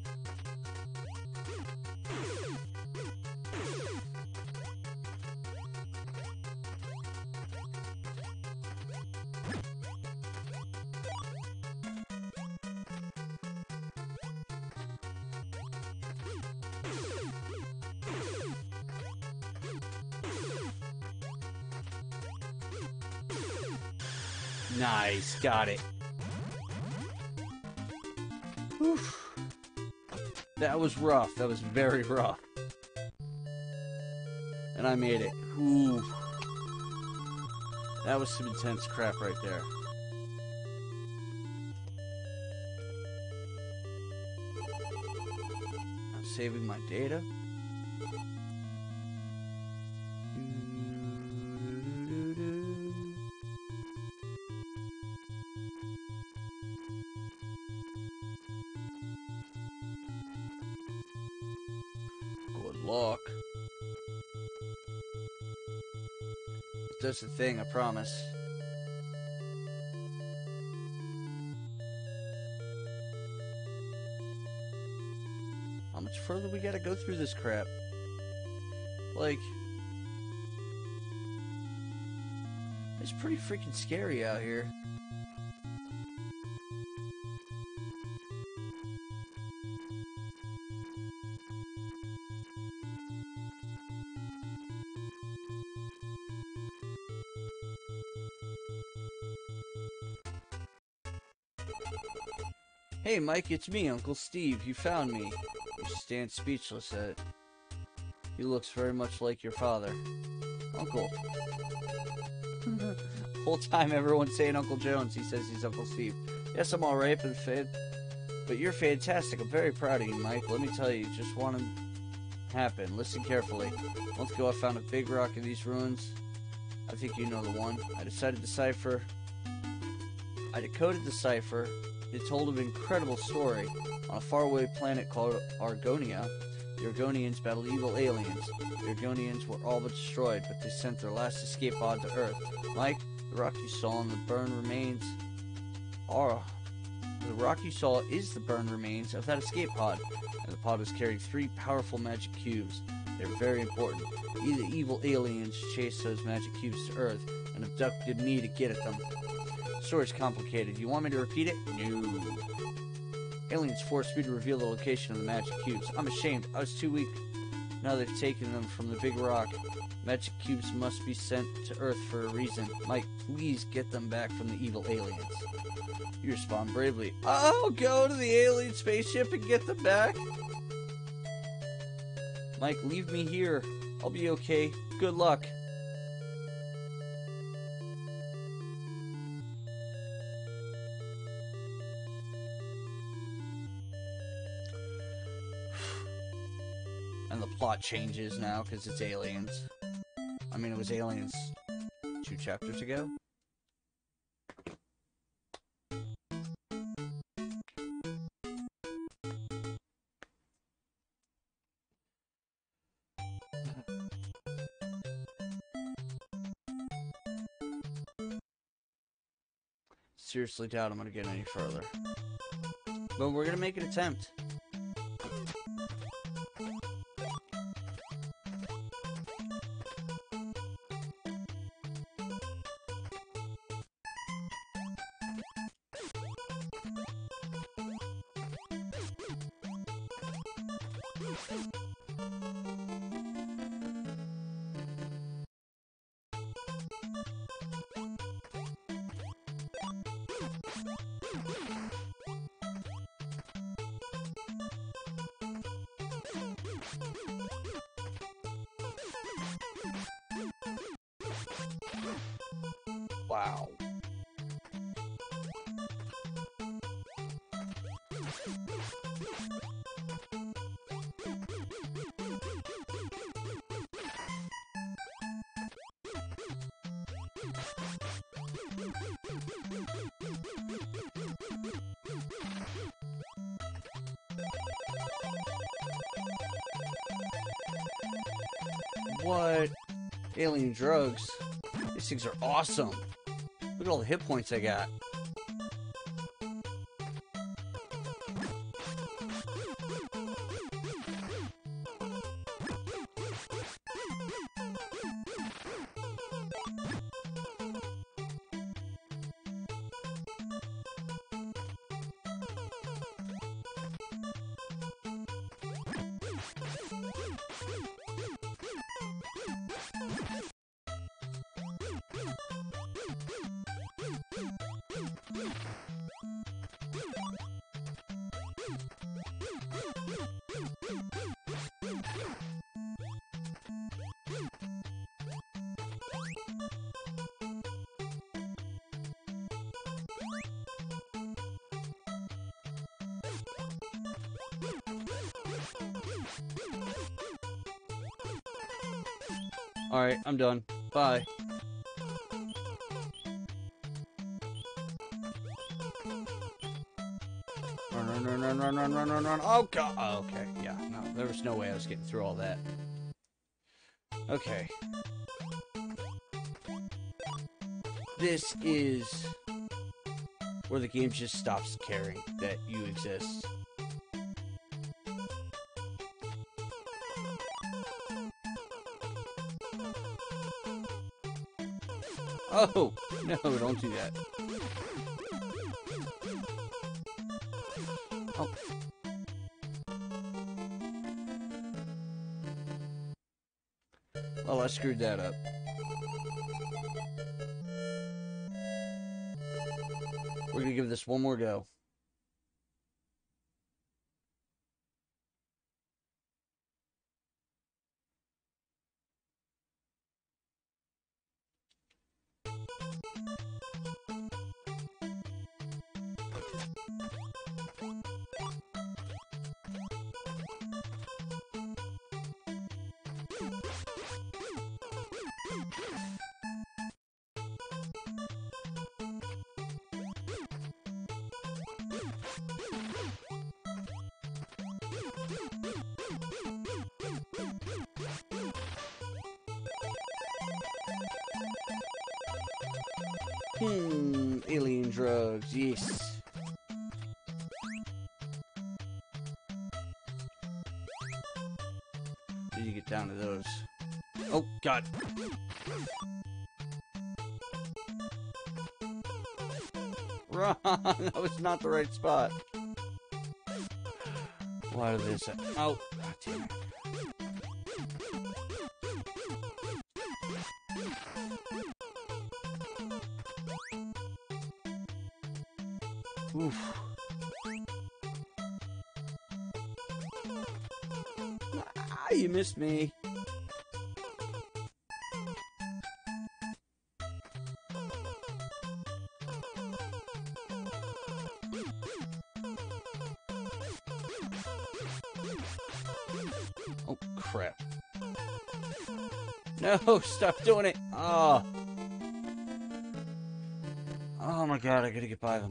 Nice, got it. Oof. That was rough. That was very rough. And I made it. Ooh. That was some intense crap right there. I'm saving my data. Good luck. It does the thing, I promise. How much further we gotta go through this crap? Like, It's pretty freaking scary out here. Hey Mike, it's me, Uncle Steve. You found me. You stand speechless at it. He looks very much like your father. Uncle. Whole time everyone's saying Uncle Jones, he says he's Uncle Steve. Yes, I'm alright, but you're fantastic. I'm very proud of you, Mike. Let me tell you, just want to happen. Listen carefully. A month ago I found a big rock in these ruins. I think you know the one. I decoded the cipher. It told an incredible story. On a faraway planet called Argonia, the Argonians battled evil aliens. The Argonians were all but destroyed, but they sent their last escape pod to Earth. Mike, the rock you saw and the burned remains the rock you saw is the burned remains of that escape pod, and the pod was carrying 3 powerful magic cubes. They're very important. The evil aliens chased those magic cubes to Earth and abducted me to get at them. The story's complicated. You want me to repeat it? No. Aliens forced me to reveal the location of the magic cubes. I'm ashamed. I was too weak. Now they've taken them from the big rock. Magic cubes must be sent to Earth for a reason. Mike, please get them back from the evil aliens. You respond bravely. I'll go to the alien spaceship and get them back. Mike, leave me here. I'll be okay. Good luck. And the plot changes now because it's aliens. I mean, it was aliens 2 chapters ago. Seriously doubt I'm going to get any further. But we're going to make an attempt. Wow. What? Alien drugs? These things are awesome. Look at all the hit points I got. Alright, I'm done. Bye. Run. Oh, God. Oh, okay. Yeah, no, there was no way I was getting through all that. Okay. This is where the game just stops caring that you exist. Oh, no, don't do that. Oh. Well, I screwed that up. We're gonna give this one more go. Alien drugs, yes. Did you get down to those? Oh, God. Run! That was not the right spot. Why did this? Oh, God damn it. Oof. Ah, you missed me. Oh, crap. No, stop doing it. Oh. Oh my God, I gotta get by them.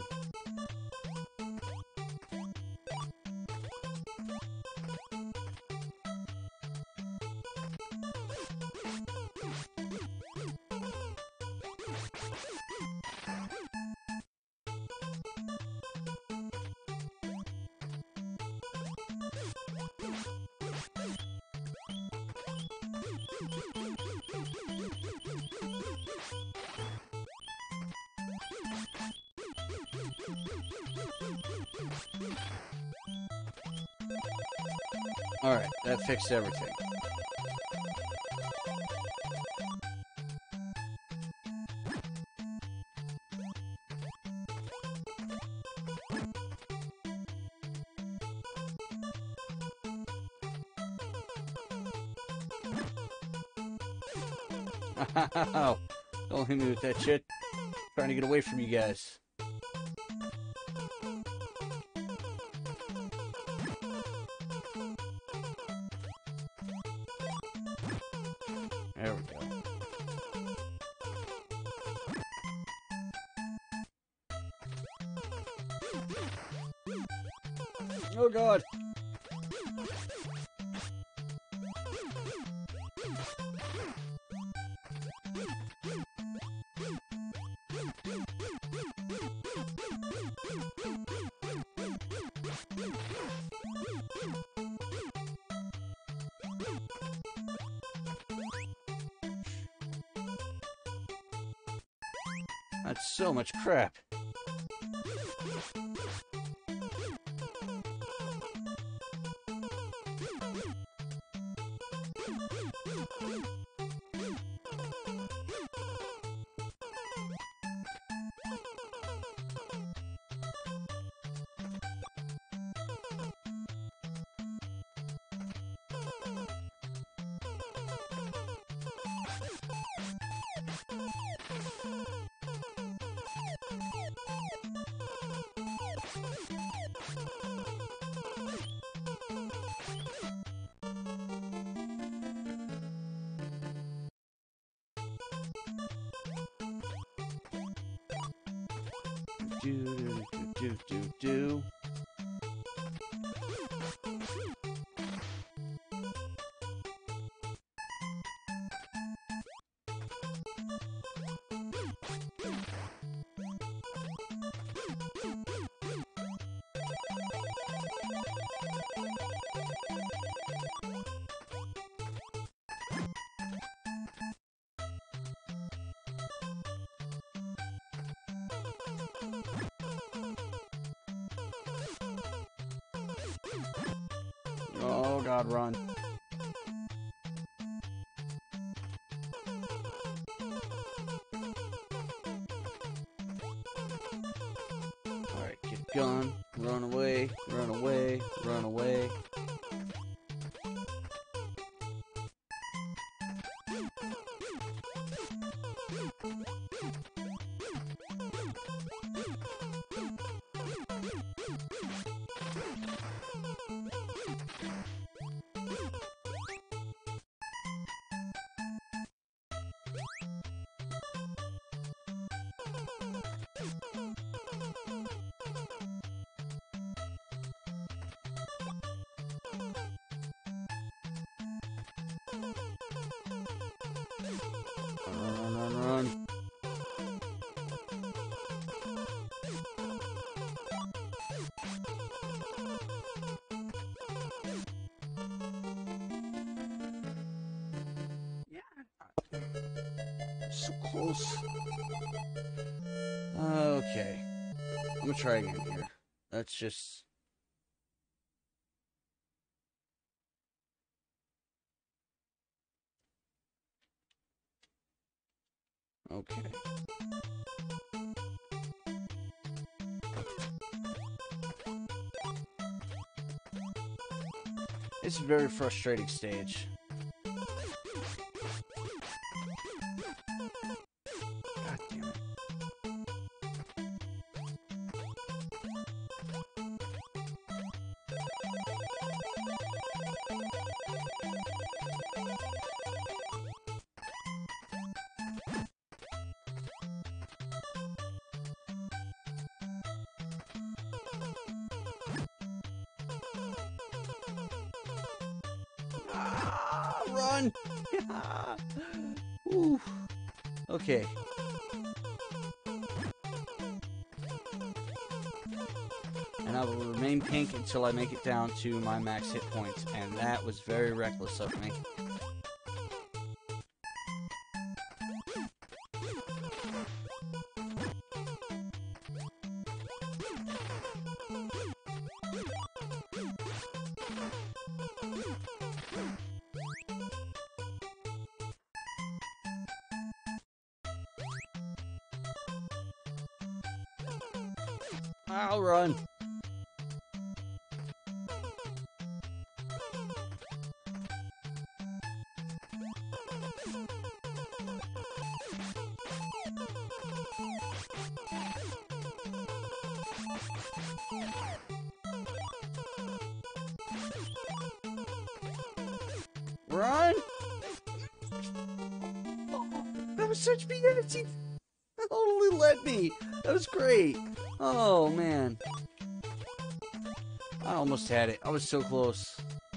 Alright, that fixed everything. Ow. Don't hit me with that shit. I'm trying to get away from you guys. There we go. Oh God. That's so much crap. Do. God, run. Alright, get going. Run away, run away, run away. Run, run, run. Yeah. So close. Okay. I'm gonna try again here. That's just... Okay. It's a very frustrating stage. God damn it. Run! Ooh. Okay. And I will remain pink until I make it down to my max hit points. And that was very reckless of me. I'll run. Run! Oh, that was such BS. He totally let me. That was great. Oh, man. I almost had it. I was so close.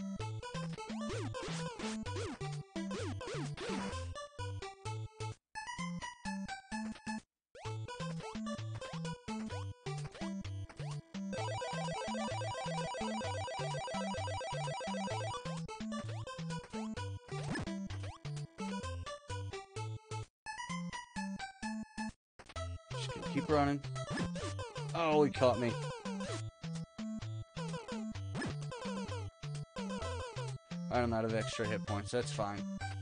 Just gonna keep running. Oh, he caught me. Alright, I'm out of extra hit points. That's fine.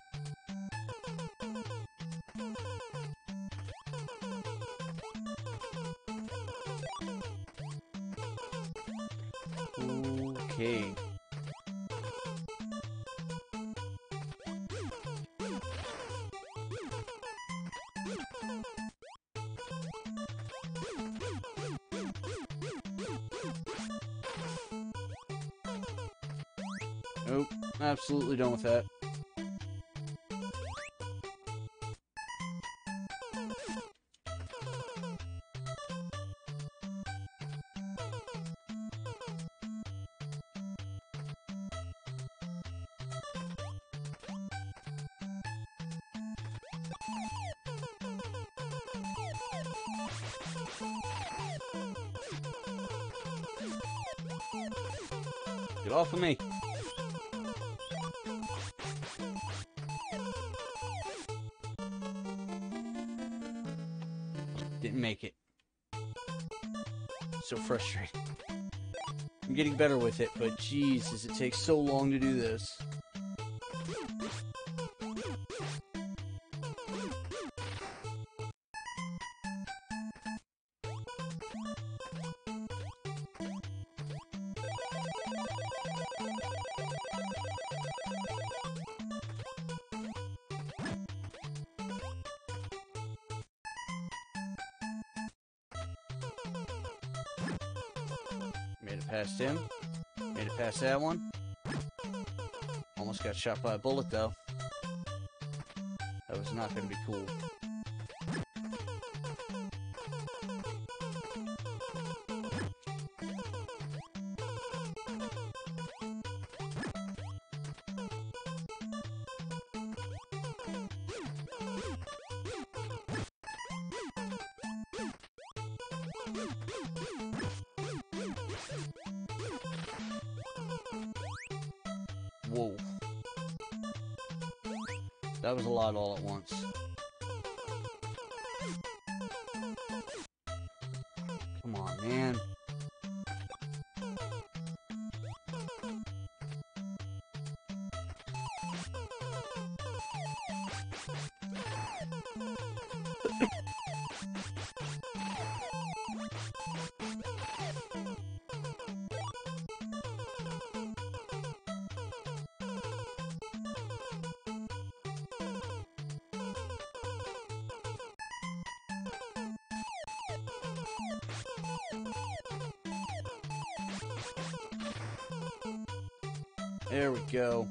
Okay. Nope. Absolutely done with that. Get off of me. Didn't make it. So frustrating. I'm getting better with it, but Jesus, it takes so long to do this. Made it past him. Made it past that one. Almost got shot by a bullet, though. That was not going to be cool. Whoa. That was a lot all at once. Come on, man. There we go.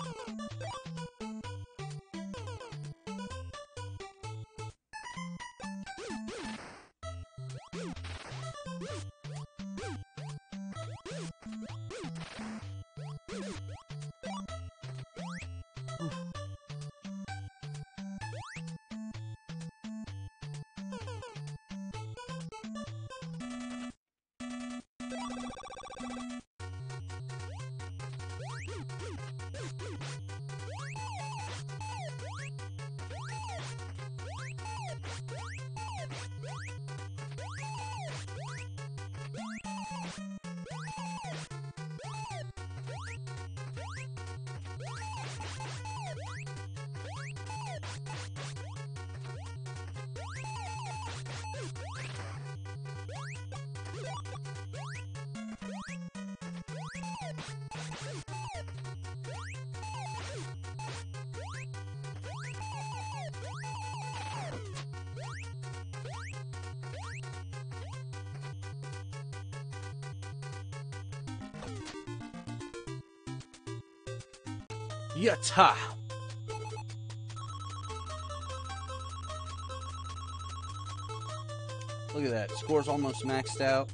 Yatta! Look at that. Score's almost maxed out.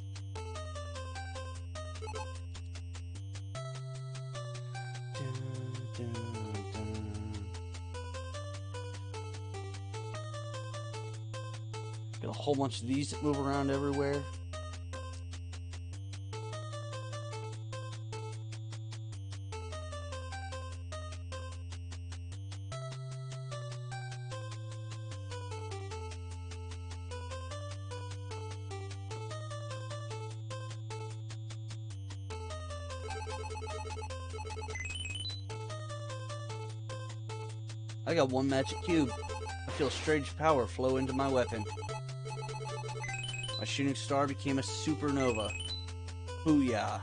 Got a whole bunch of these that move around everywhere. I got one magic cube. I feel strange power flow into my weapon. My shooting star became a supernova. Booyah.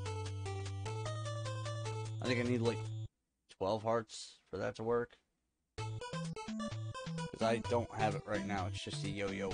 I think I need like 12 hearts for that to work. Because I don't have it right now. It's just a yo-yo.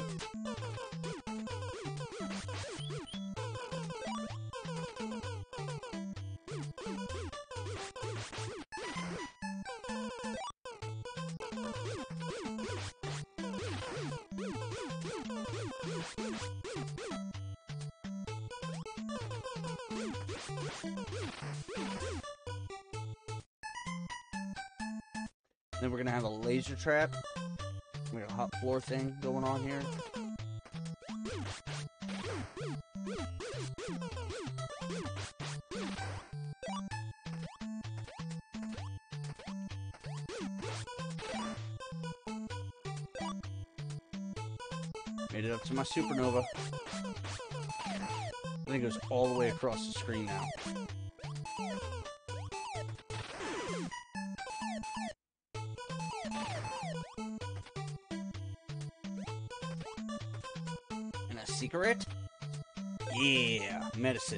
Then we're gonna have a laser trap. We got a hot floor thing going on here. Made it up to my supernova. I think it goes all the way across the screen now. And a cigarette? Yeah, medicine.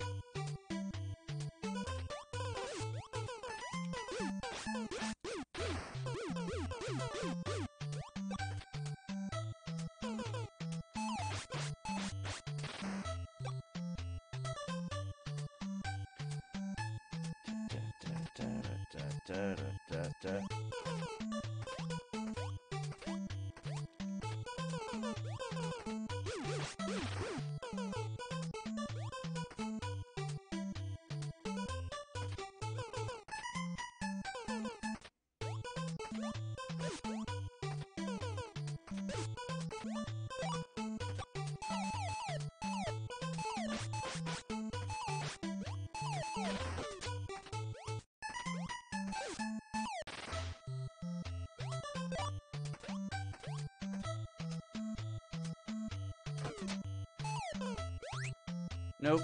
Nope.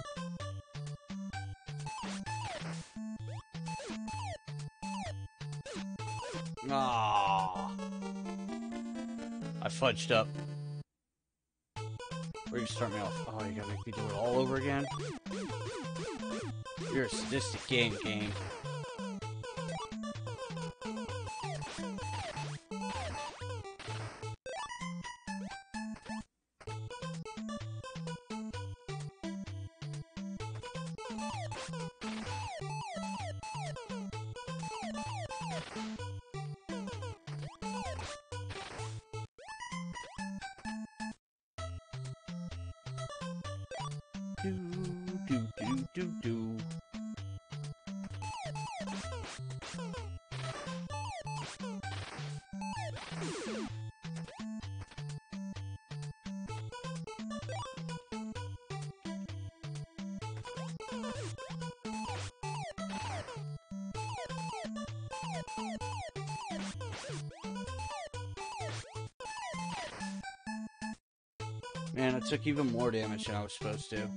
Ah, I fudged up. Where you start me off? Oh, you gotta make me do it all over again? You're a sadistic game. Do. Man, I took even more damage than I was supposed to.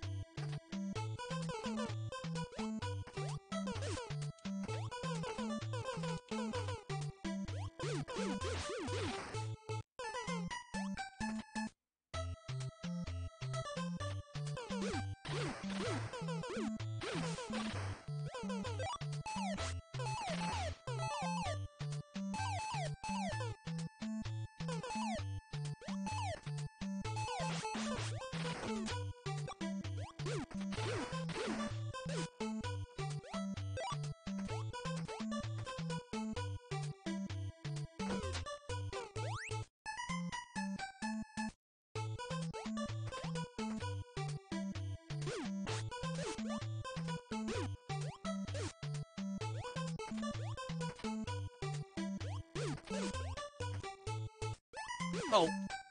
Oh!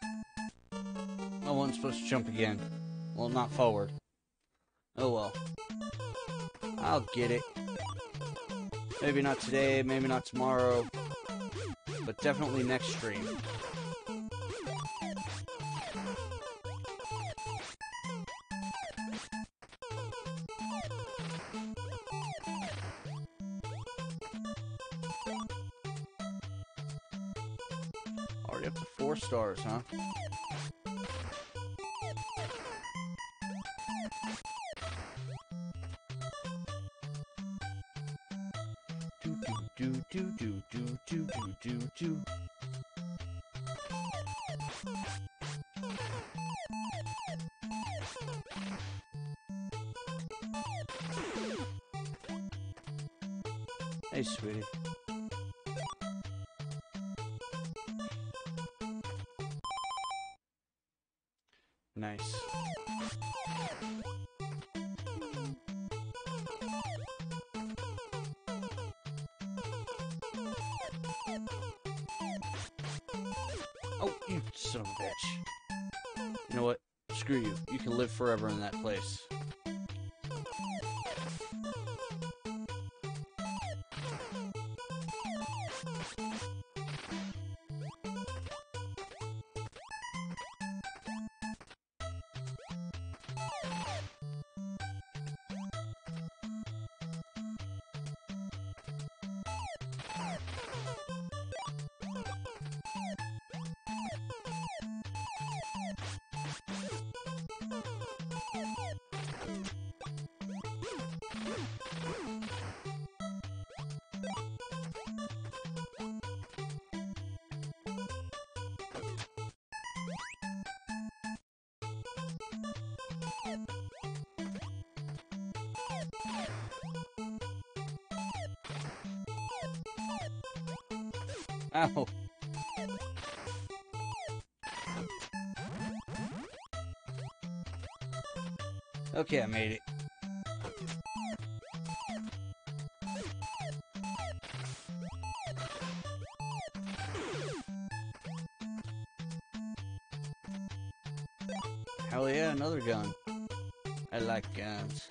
I wasn't supposed to jump again. Well, not forward. Oh well. I'll get it. Maybe not today, maybe not tomorrow, but definitely next stream. Already up to 4 stars, huh? Do. Hey, sweetie. Nice. Oh, you son of a bitch. You know what? Screw you. You can live forever in that place. Ow. Okay, I made it. Hell yeah, another gun. I like guns.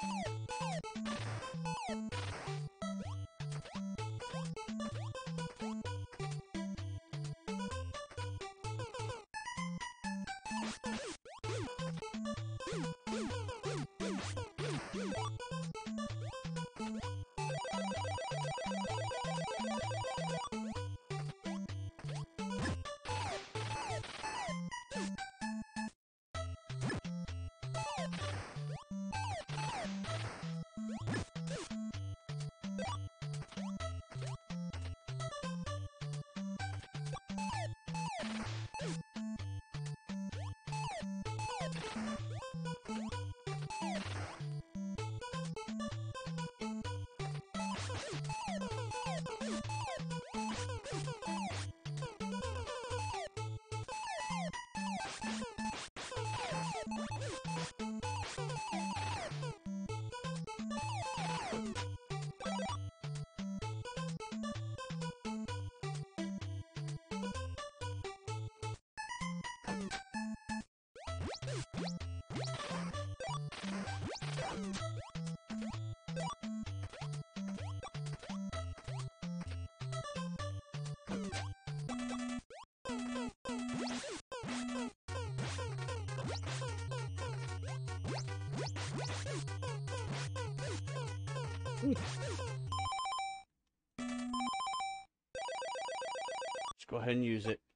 Let's go ahead and use it.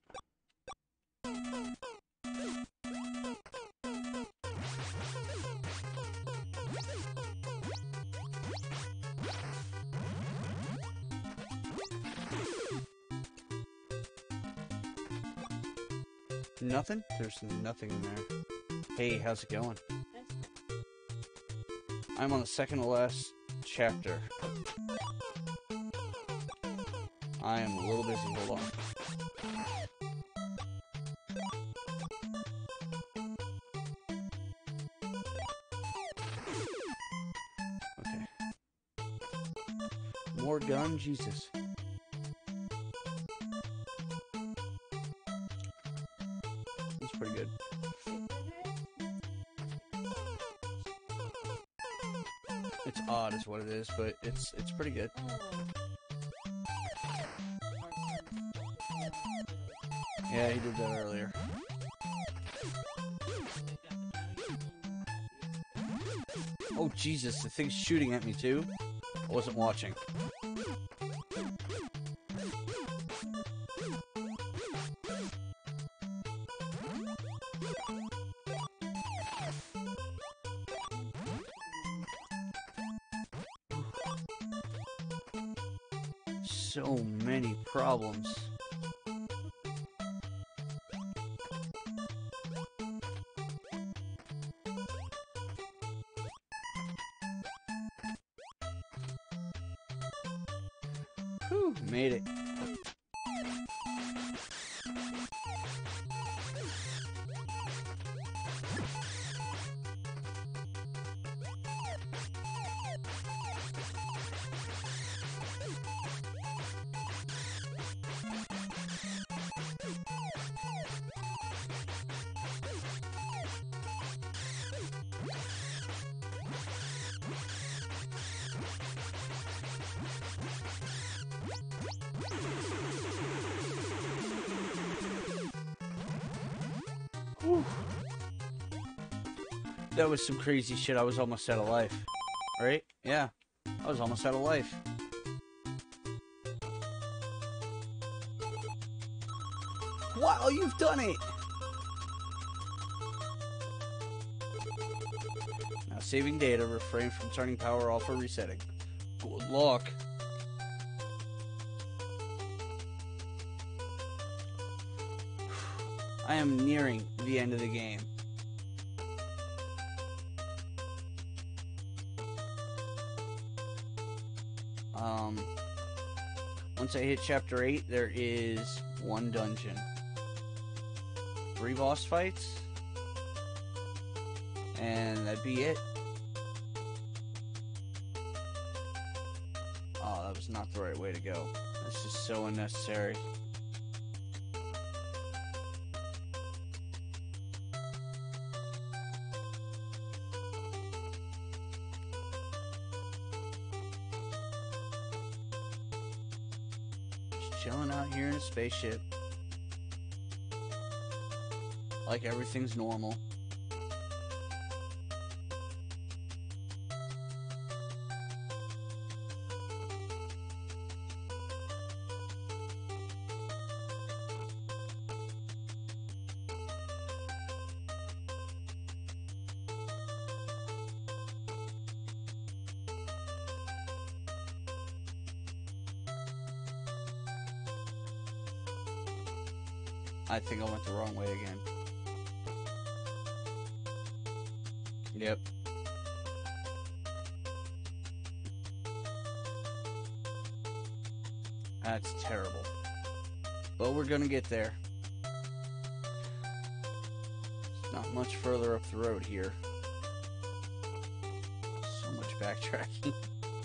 Nothing? There's nothing in there. Hey, how's it going? I'm on the second to last chapter. I am a little busy. Hold on. Okay. More gun? Jesus. It's pretty good. It's odd is what it is, but it's pretty good. Yeah, he did that earlier. Oh, Jesus, the thing's shooting at me, too? I wasn't watching. So many problems. Whew, made it. Whew. That was some crazy shit. I was almost out of life. Right? Yeah. I was almost out of life. Wow, you've done it! Now saving data, refrain from turning power off or resetting. Good luck. I am nearing the end of the game. once I hit chapter 8, there is 1 dungeon. 3 boss fights. And that'd be it. Oh, that was not the right way to go. This is so unnecessary. Just chilling out here in a spaceship. Like everything's normal. I think I went the wrong way again. Yep. That's terrible. But we're gonna get there. It's not much further up the road here. So much backtracking.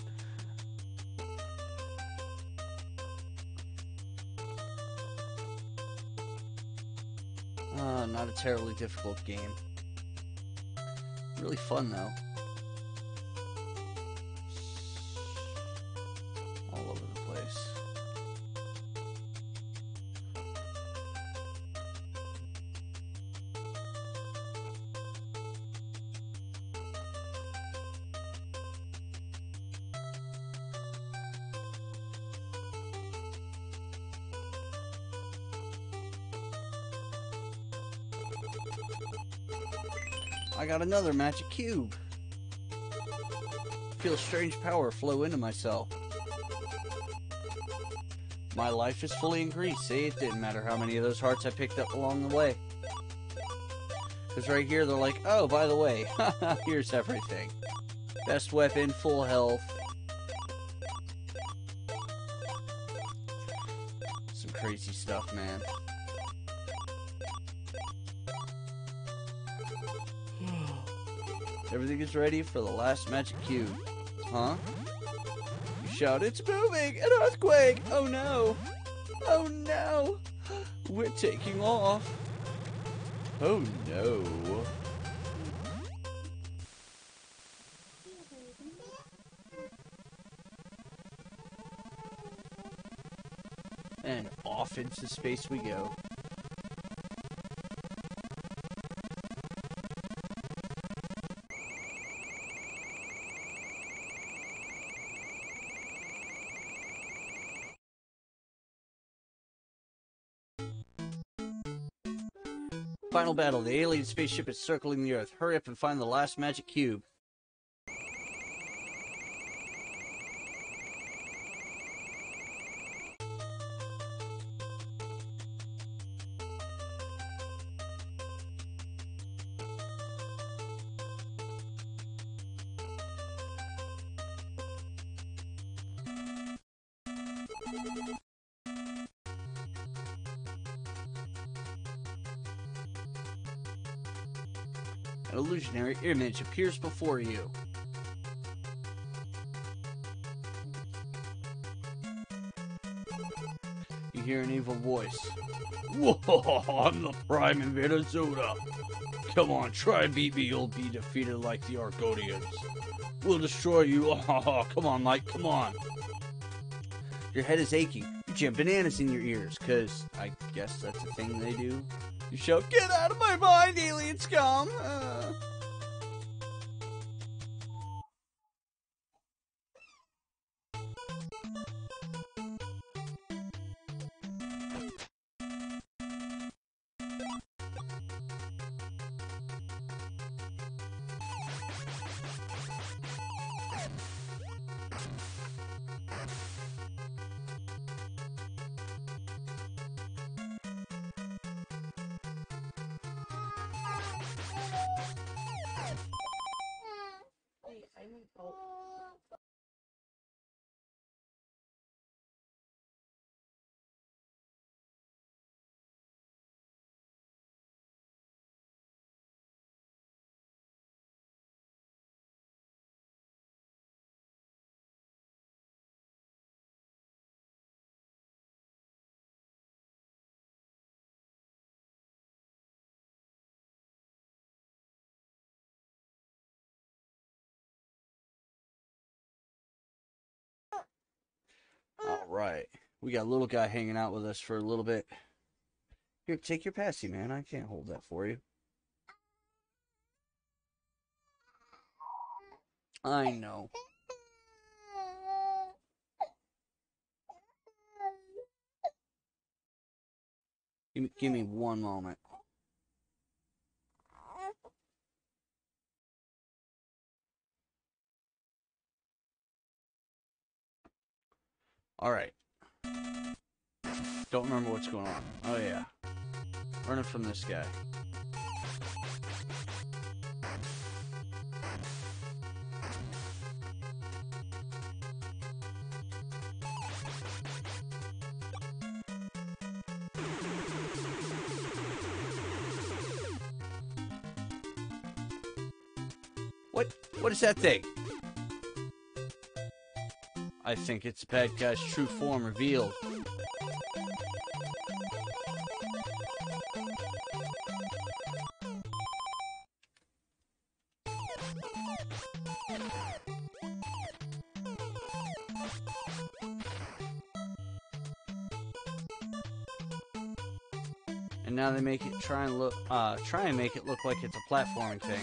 Not a terribly difficult game. Really fun though. All over the place. I got another magic cube. Feel strange power flow into myself. My life is fully increased. See, it didn't matter how many of those hearts I picked up along the way. Because right here, they're like, oh, by the way, here's everything. Best weapon, full health. Some crazy stuff, man. Everything is ready for the last magic cube. Huh? You shout, it's moving! An earthquake! Oh no! Oh no! We're taking off! Oh no! And off into space we go. Final battle. The alien spaceship is circling the Earth. Hurry up and find the last magic cube. An illusionary image appears before you. You hear an evil voice. Whoa, I'm the Prime Invader Zoda. Come on, try and beat me, you'll be defeated like the Argonians. We'll destroy you. Oh, come on, Mike, come on. Your head is aching. You jam bananas in your ears, because I guess that's a thing they do. You shout, get out of my mind, alien scum! Alright. We got a little guy hanging out with us for a little bit. Here, take your passy, man. I can't hold that for you. I know. Give me one moment. Alright. Don't remember what's going on. Oh, yeah. Running from this guy. What is that thing? I think it's the bad guy's true form revealed. And now they make it try and make it look like it's a platforming thing.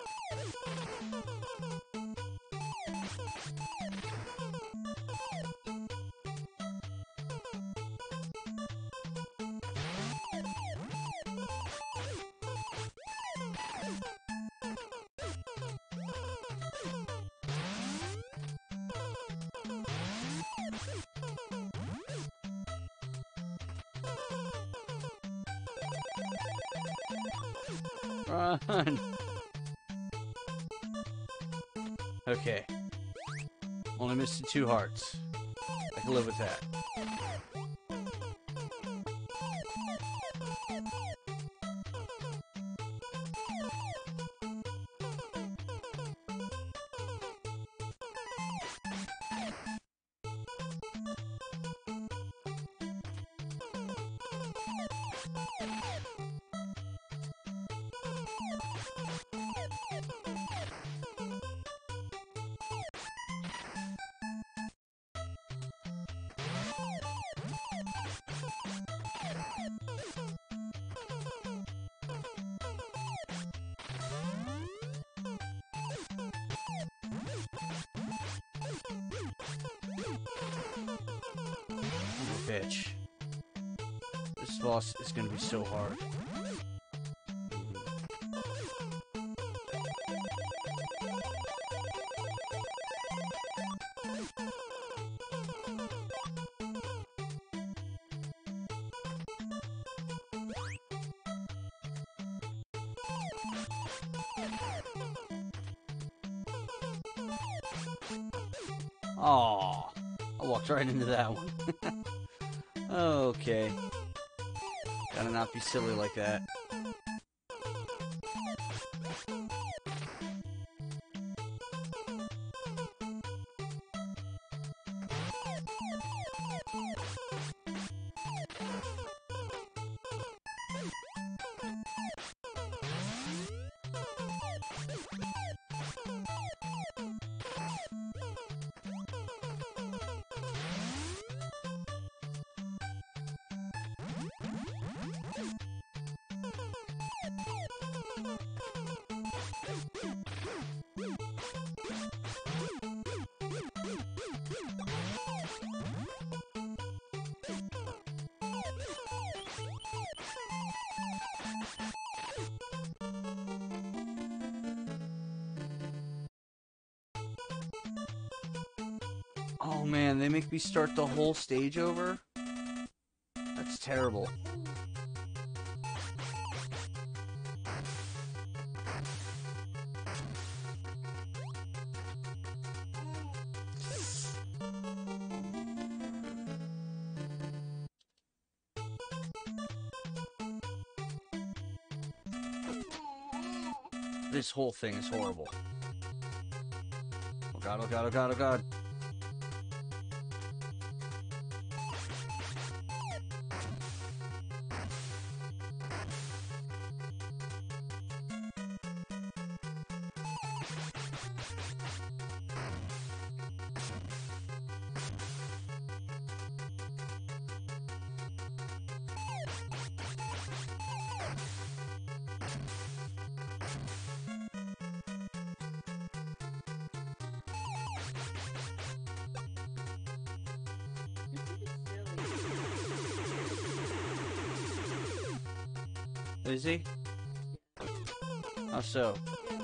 Run! Okay. Only missing 2 hearts. I can live with that. Bitch. This boss is gonna be so hard. Aw, I walked right into that one. Okay. Gotta not be silly like that. Oh man, they make me start the whole stage over? That's terrible. This whole thing is horrible. Oh god, oh god, oh god, oh god. Is he? How so?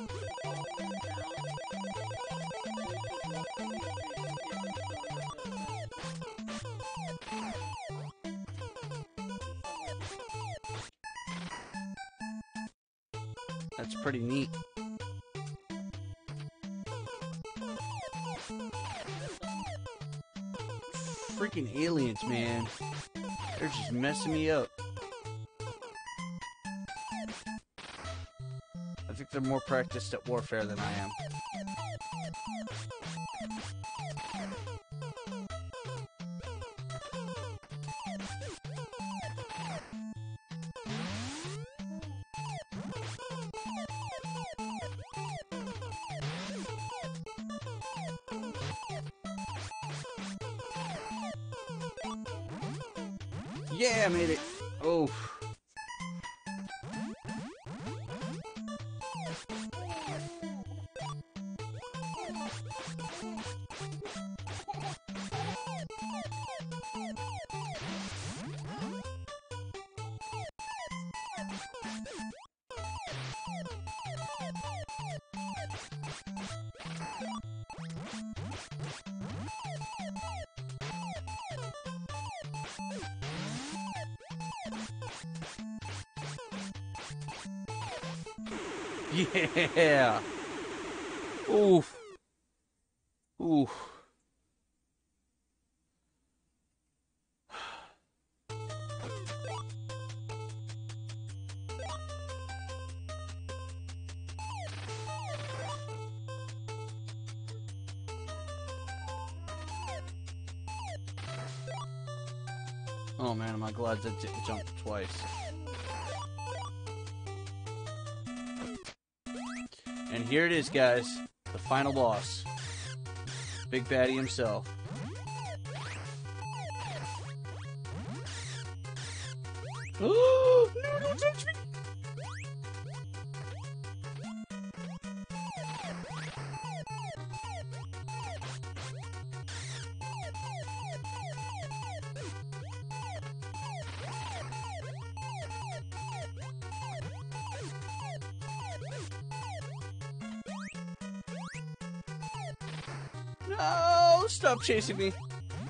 That's pretty neat. Freaking aliens, man. They're just messing me up. I think they're more practiced at warfare than I am. Yeah, I made it. Oh. Yeah. Oof. Oof. Oh man, am I glad that it jumped twice. And here it is, guys. The final boss. Big baddie himself. Oh, no, don't touch me! No, stop chasing me.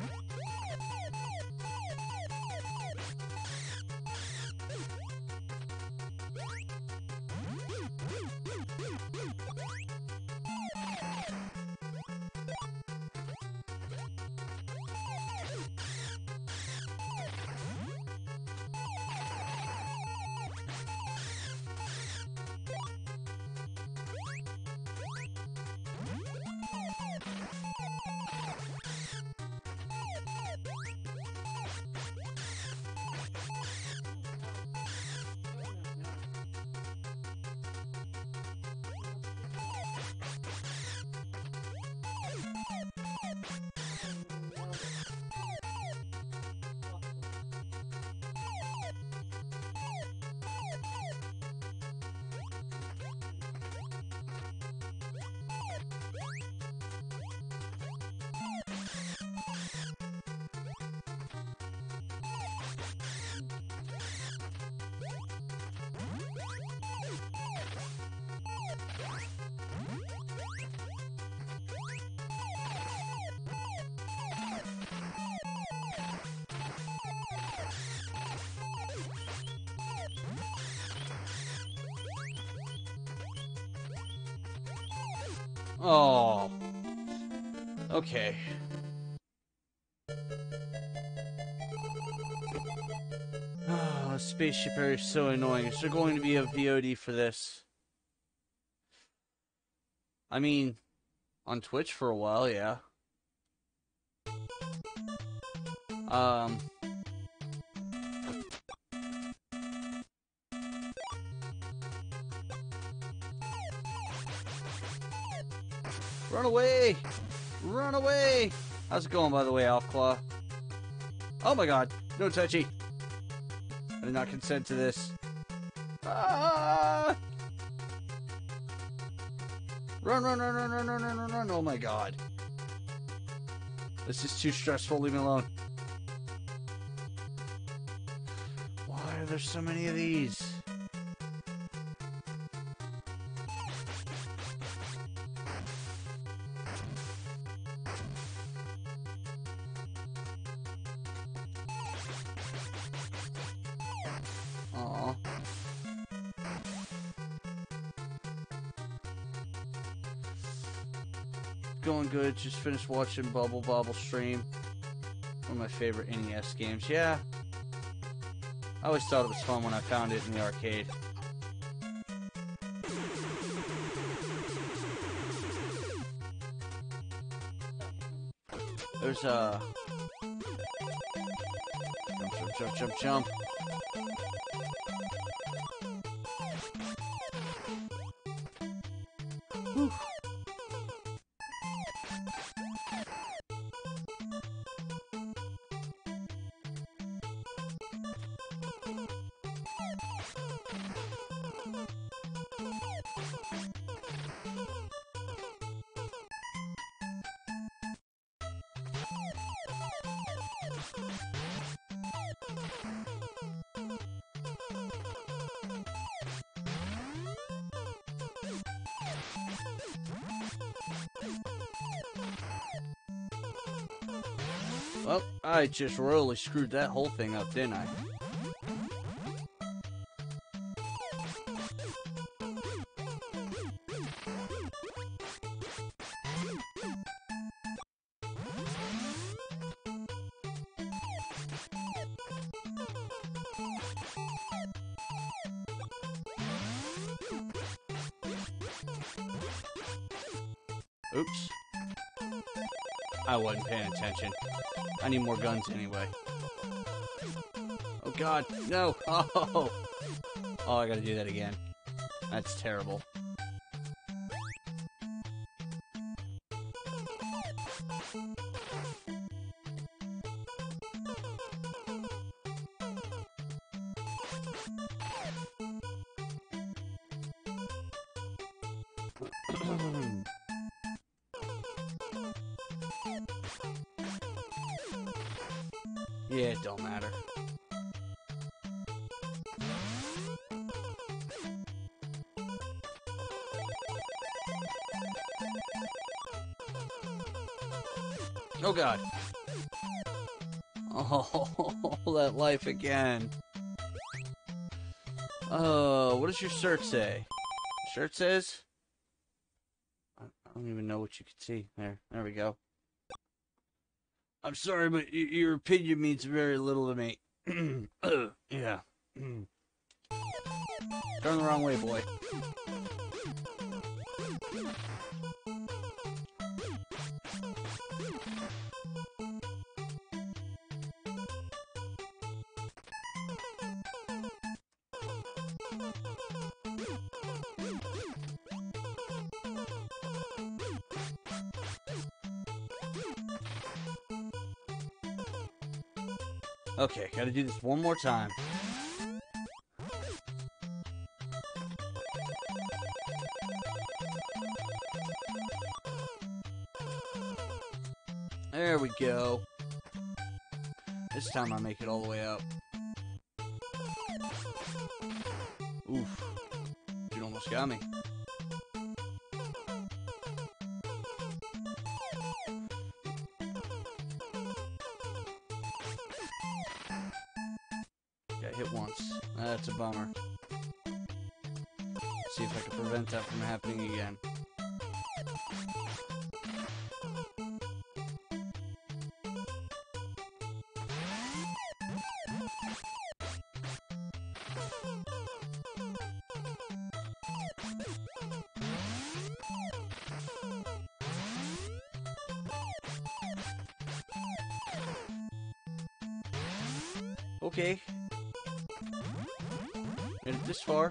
Oh. Okay. Oh, spaceship area is so annoying. Is there going to be a VOD for this? I mean, on Twitch for a while, yeah. Run away! Run away! How's it going, by the way, Alfclaw? Oh my god! No touchy! I did not consent to this. Ah! Run, run, run, run, run, run, run, run, run! Oh my god. This is too stressful. Leave me alone. Why are there so many of these? Aw. Going good. Just finished watching Bubble Bobble stream. One of my favorite NES games. Yeah. I always thought it was fun when I found it in the arcade. There's a... Jump. Whew. Well, I just royally screwed that whole thing up, didn't I? Oops. I wasn't paying attention. I need more guns anyway. Oh god, no! Oh! Oh, I gotta do that again. That's terrible. Yeah, it don't matter. Oh god. Oh, that life again. Oh, what does your shirt say? Shirt says? I don't even know what you could see. There we go. I'm sorry, but your opinion means very little to me. Yeah. Turn the wrong way, boy. Okay, gotta do this one more time. There we go. This time I make it all the way up. Oof. You almost got me. Got hit once. That's a bummer. See if I can prevent that from happening again. Okay. Made it this far.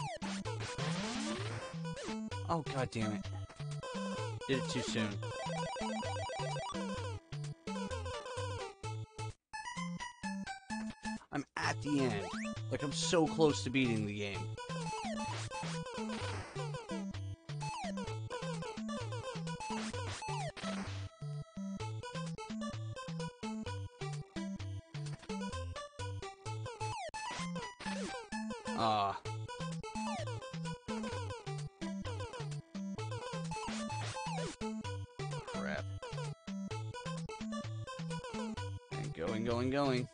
Oh, god damn it. Did it too soon. I'm at the end. Like, I'm so close to beating the game. Ah. Crap. And going, going, going.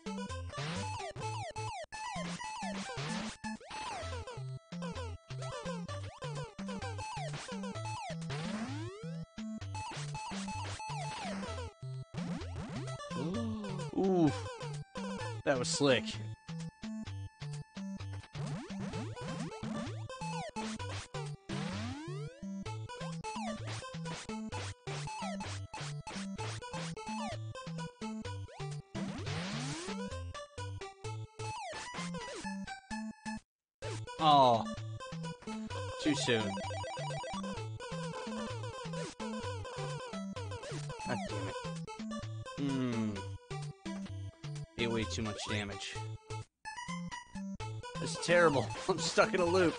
Ooh. That was slick. Oh, too soon. God damn it. Did way too much damage. This is terrible. I'm stuck in a loop.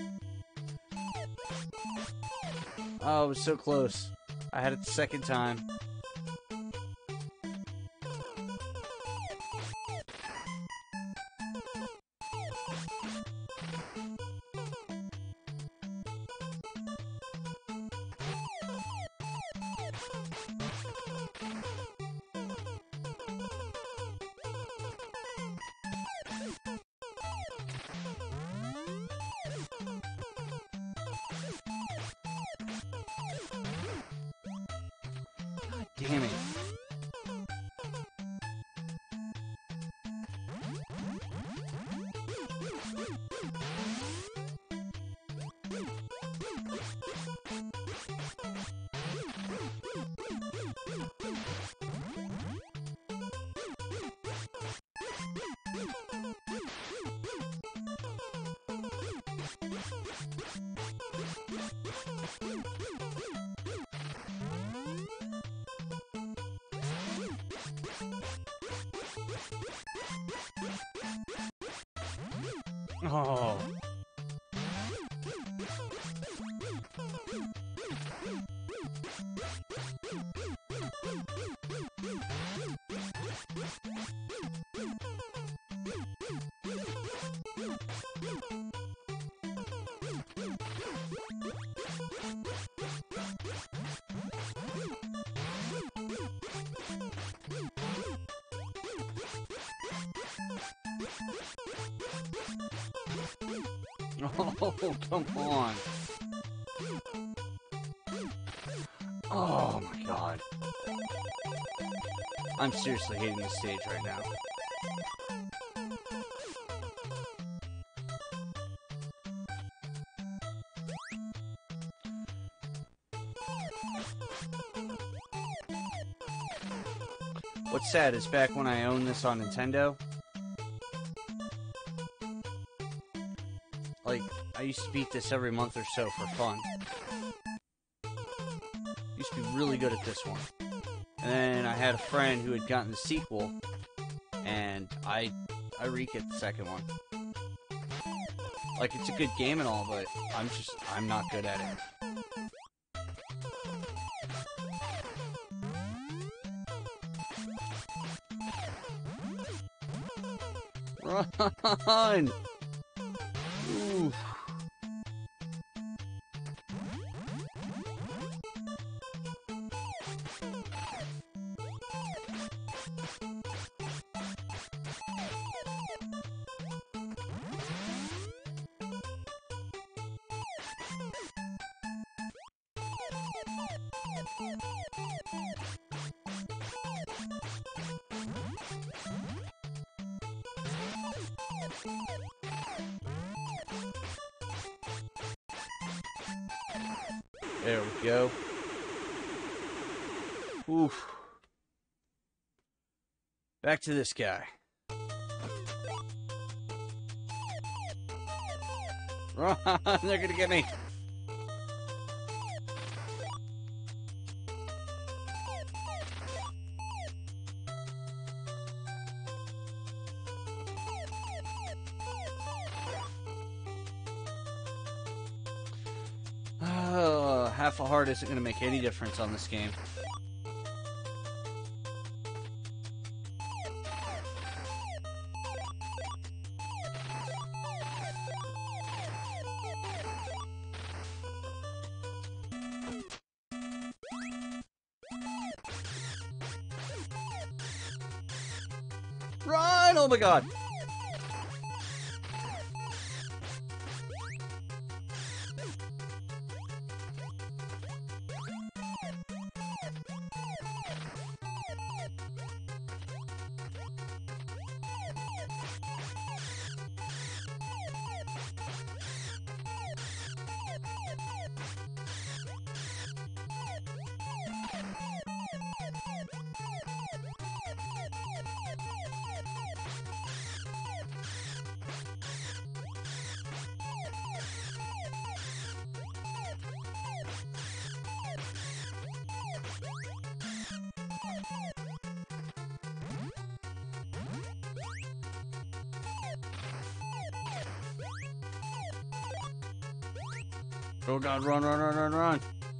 Oh, it was so close. I had it the second time. Damn it. Oh. Oh, come on. Oh my god. I'm seriously hating this stage right now. What's sad is back when I owned this on Nintendo, like, I used to beat this every month or so for fun. Used to be really good at this one. And then I had a friend who had gotten the sequel, and I re-kicked the second one. Like, it's a good game and all, but I'm not good at it. Run! Ooh. There we go. Oof. Back to this guy. Run! They're gonna get me. Half a heart isn't going to make any difference on this game. Oh my god. Oh god, run, run, run, run, run.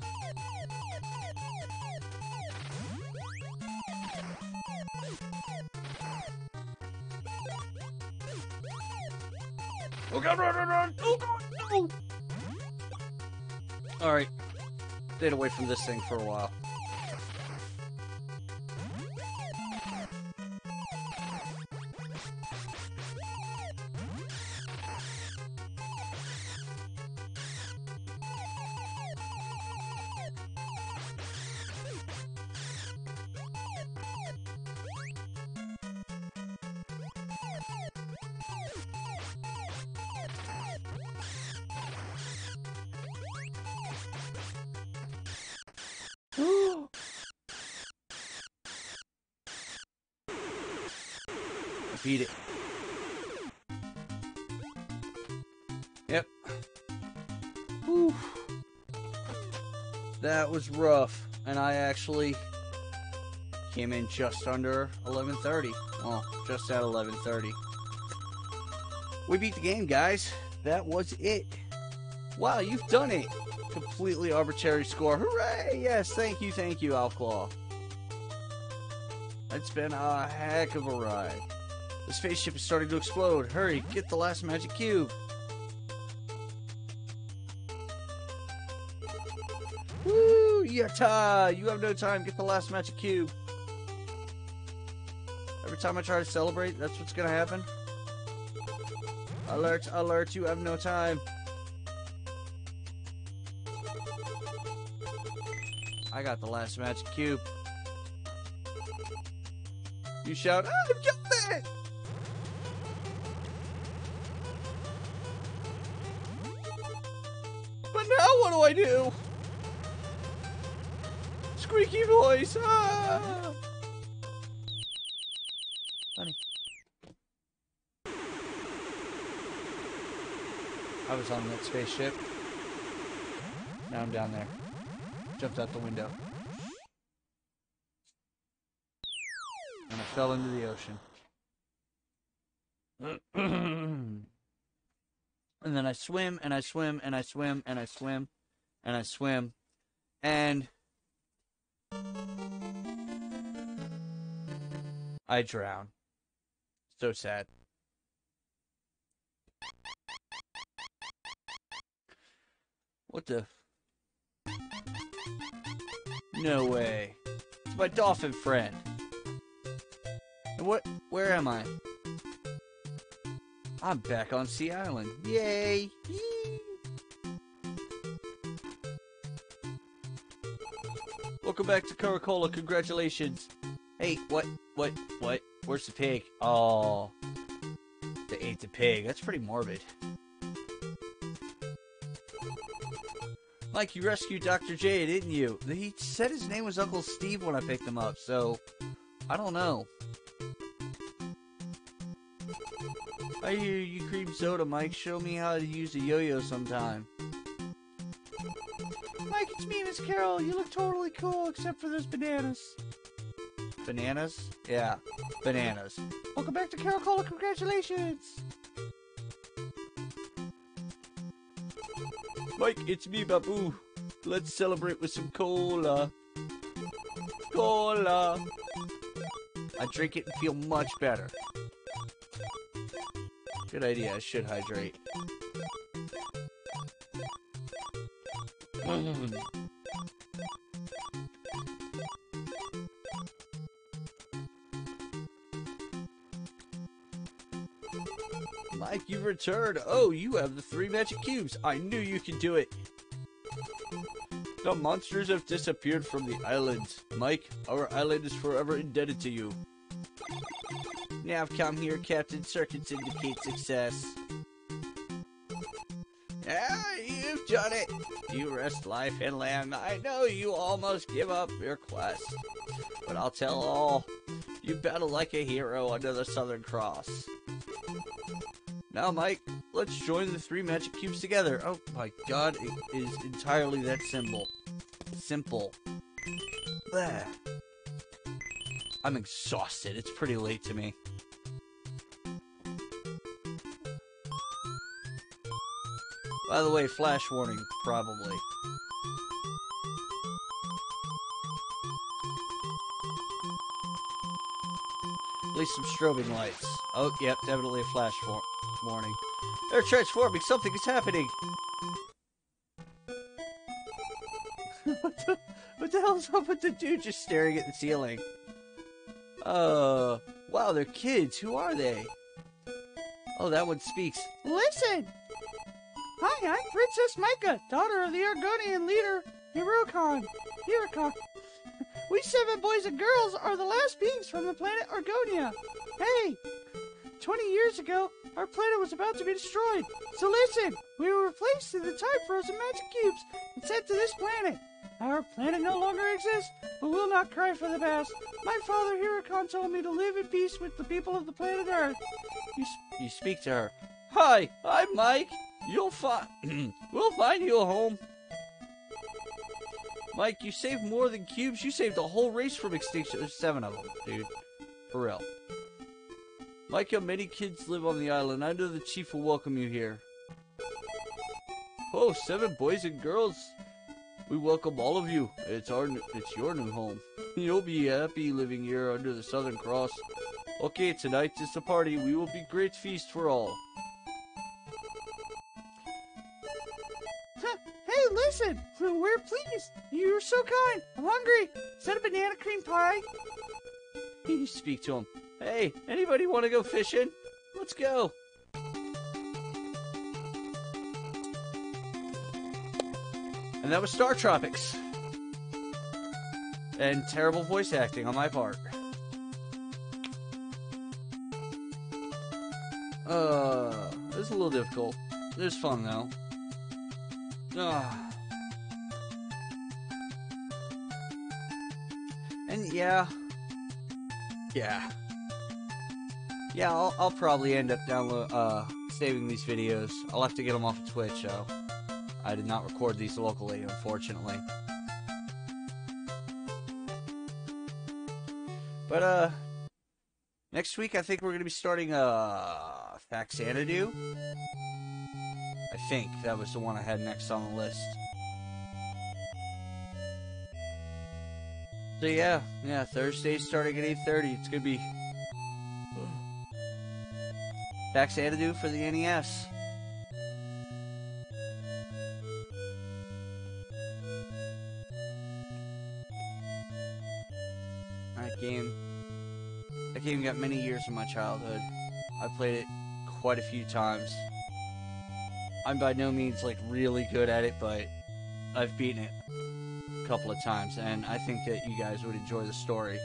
Oh god, run, run, run. Oh god, no. Alright. Stayed away from this thing for a while. Beat it. Yep. Whew. That was rough, and I actually came in just under 11:30. Well, just at 11:30. We beat the game, guys. That was it. Wow, you've done it. Completely arbitrary score. Hooray! Yes, thank you, Alclaw. It's been a heck of a ride. The spaceship is starting to explode. Hurry, get the last magic cube. Woo! Yatta! You have no time. Get the last magic cube. Every time I try to celebrate, that's what's gonna happen. Alert, alert, you have no time. I got the last magic cube. You shout, "Oh, got it!" But now what do I do? Squeaky voice. Ah! Honey. I was on that spaceship. Now I'm down there. Jumped out the window. And I fell into the ocean. And then I swim, and I swim, and I swim, and I swim, and I swim, and I drown. So sad. What the? No way. It's my dolphin friend. And what? Where am I? I'm back on Sea Island. Yay! Yee. Welcome back to Caracola. Congratulations. Hey, what? Where's the pig? Oh, they ate the pig. That's pretty morbid. Mike, you rescued Dr. J, didn't you? He said his name was Uncle Steve when I picked him up, so I don't know. I hear you cream soda, Mike. Show me how to use a yo-yo sometime. Mike, it's me, Miss Carol. You look totally cool, except for those bananas. Bananas? Yeah, bananas. Welcome back to Caracola. Congratulations! Mike, it's me, Babu. Let's celebrate with some cola. Cola! I drink it and feel much better. Good idea, I should hydrate. Mike, you've returned. Oh, you have the 3 magic cubes. I knew you could do it. The monsters have disappeared from the island. Mike, our island is forever indebted to you. Now I've come here, Captain. Circuits indicate success. Ah, you've done it. You rest life and lamb. I know you almost give up your quest. But I'll tell all. You battle like a hero under the Southern Cross. Now, Mike, let's join the 3 magic cubes together. Oh my god, it is entirely that simple. Simple. Blah. I'm exhausted. It's pretty late to me. By the way, flash warning, probably. At least some strobing lights. Oh, yep, definitely a flash warning. They're transforming. Something is happening. What the hell's up with the dude just staring at the ceiling? Wow, they're kids. Who are they? Oh, that one speaks. Listen! Hi, I'm Princess Micah, daughter of the Argonian leader, Hirokon. We 7 boys and girls are the last beings from the planet Argonia. Hey! 20 years ago, our planet was about to be destroyed. So listen, we were replaced in the time-frozen magic cubes and sent to this planet. Our planet no longer exists, but we'll not cry for the past. My father Hirokon told me to live in peace with the people of the planet Earth. You speak to her. Hi, I'm Mike. You'll find we'll find you a home. Mike, you saved more than cubes. You saved the whole race from extinction. There's 7 of them, dude. For real. Micah, many kids live on the island. I know the chief will welcome you here. Oh, 7 boys and girls. We welcome all of you. It's your new home. You'll be happy living here under the Southern Cross. Okay, tonight is the party. We will be great feast for all. Hey, listen! We're pleased. You're so kind. I'm hungry. Is that a banana cream pie? You speak to him. Hey, anybody want to go fishing? Let's go. And that was StarTropics. And terrible voice acting on my part. It was a little difficult. It was fun though. And yeah, I'll probably end up saving these videos. I'll have to get them off of Twitch, though. I did not record these locally, unfortunately. But, next week I think we're going to be starting, Faxanadu. I think that was the one I had next on the list. So yeah, Thursday starting at 8:30. It's going to be Faxanadu for the NES. That game got many years of my childhood. I played it quite a few times. I'm by no means like really good at it, but I've beaten it a couple of times, and I think that you guys would enjoy the story.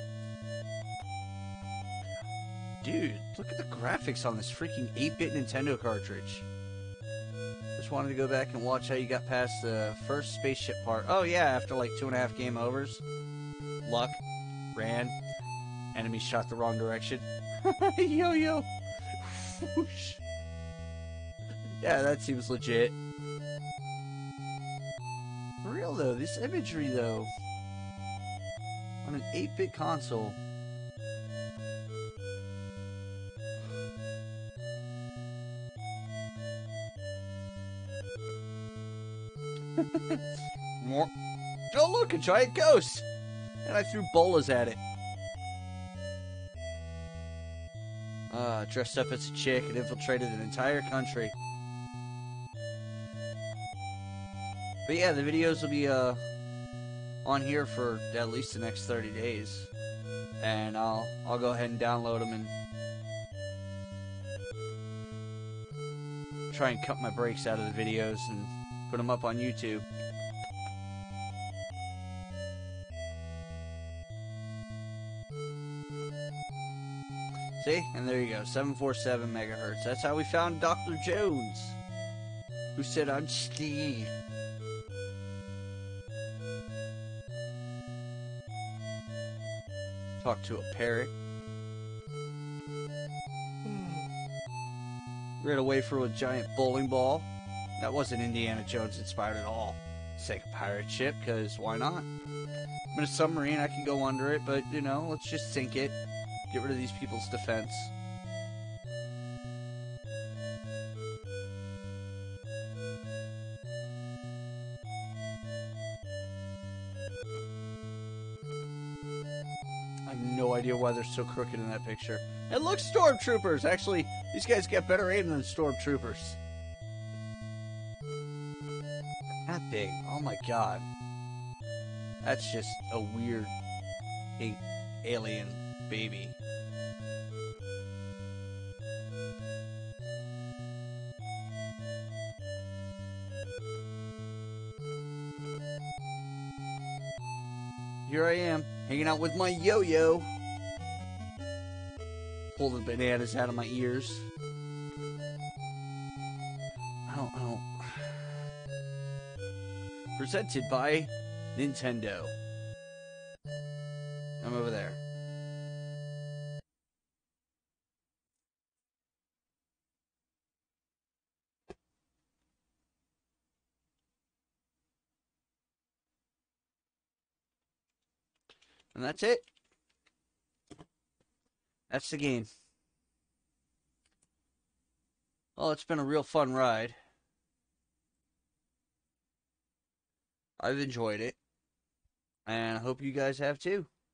Dude, look at the graphics on this freaking 8-bit Nintendo cartridge. Just wanted to go back and watch how you got past the first spaceship part. Oh yeah, after like 2.5 game overs. Luck. Ran. Enemy shot the wrong direction. Yo-yo. Whoosh. Yeah, that seems legit. For real though, this imagery though. On an 8-bit console. More. Oh look, a giant ghost! And I threw bolas at it. Dressed up as a chick and infiltrated an entire country. But yeah, the videos will be on here for at least the next 30 days. And I'll go ahead and download them and try and cut my breaks out of the videos and put them up on YouTube. See? And there you go, 747 megahertz. That's how we found Dr. Jones, who said, I'm Steve. Talk to a parrot. Ran away from a giant bowling ball. That wasn't Indiana Jones inspired at all. Sink a pirate ship, because why not? I'm in a submarine, I can go under it, but, you know, let's just sink it. Get rid of these people's defense. I have no idea why they're so crooked in that picture. And look, stormtroopers! Actually, these guys get better aim than stormtroopers. That big. Oh my god. That's just a weird pink alien baby. Here I am, hanging out with my yo-yo. Pull the bananas out of my ears. Oh. Presented by Nintendo. I'm over there. And that's it. That's the game. Well, it's been a real fun ride. I've enjoyed it. And I hope you guys have too.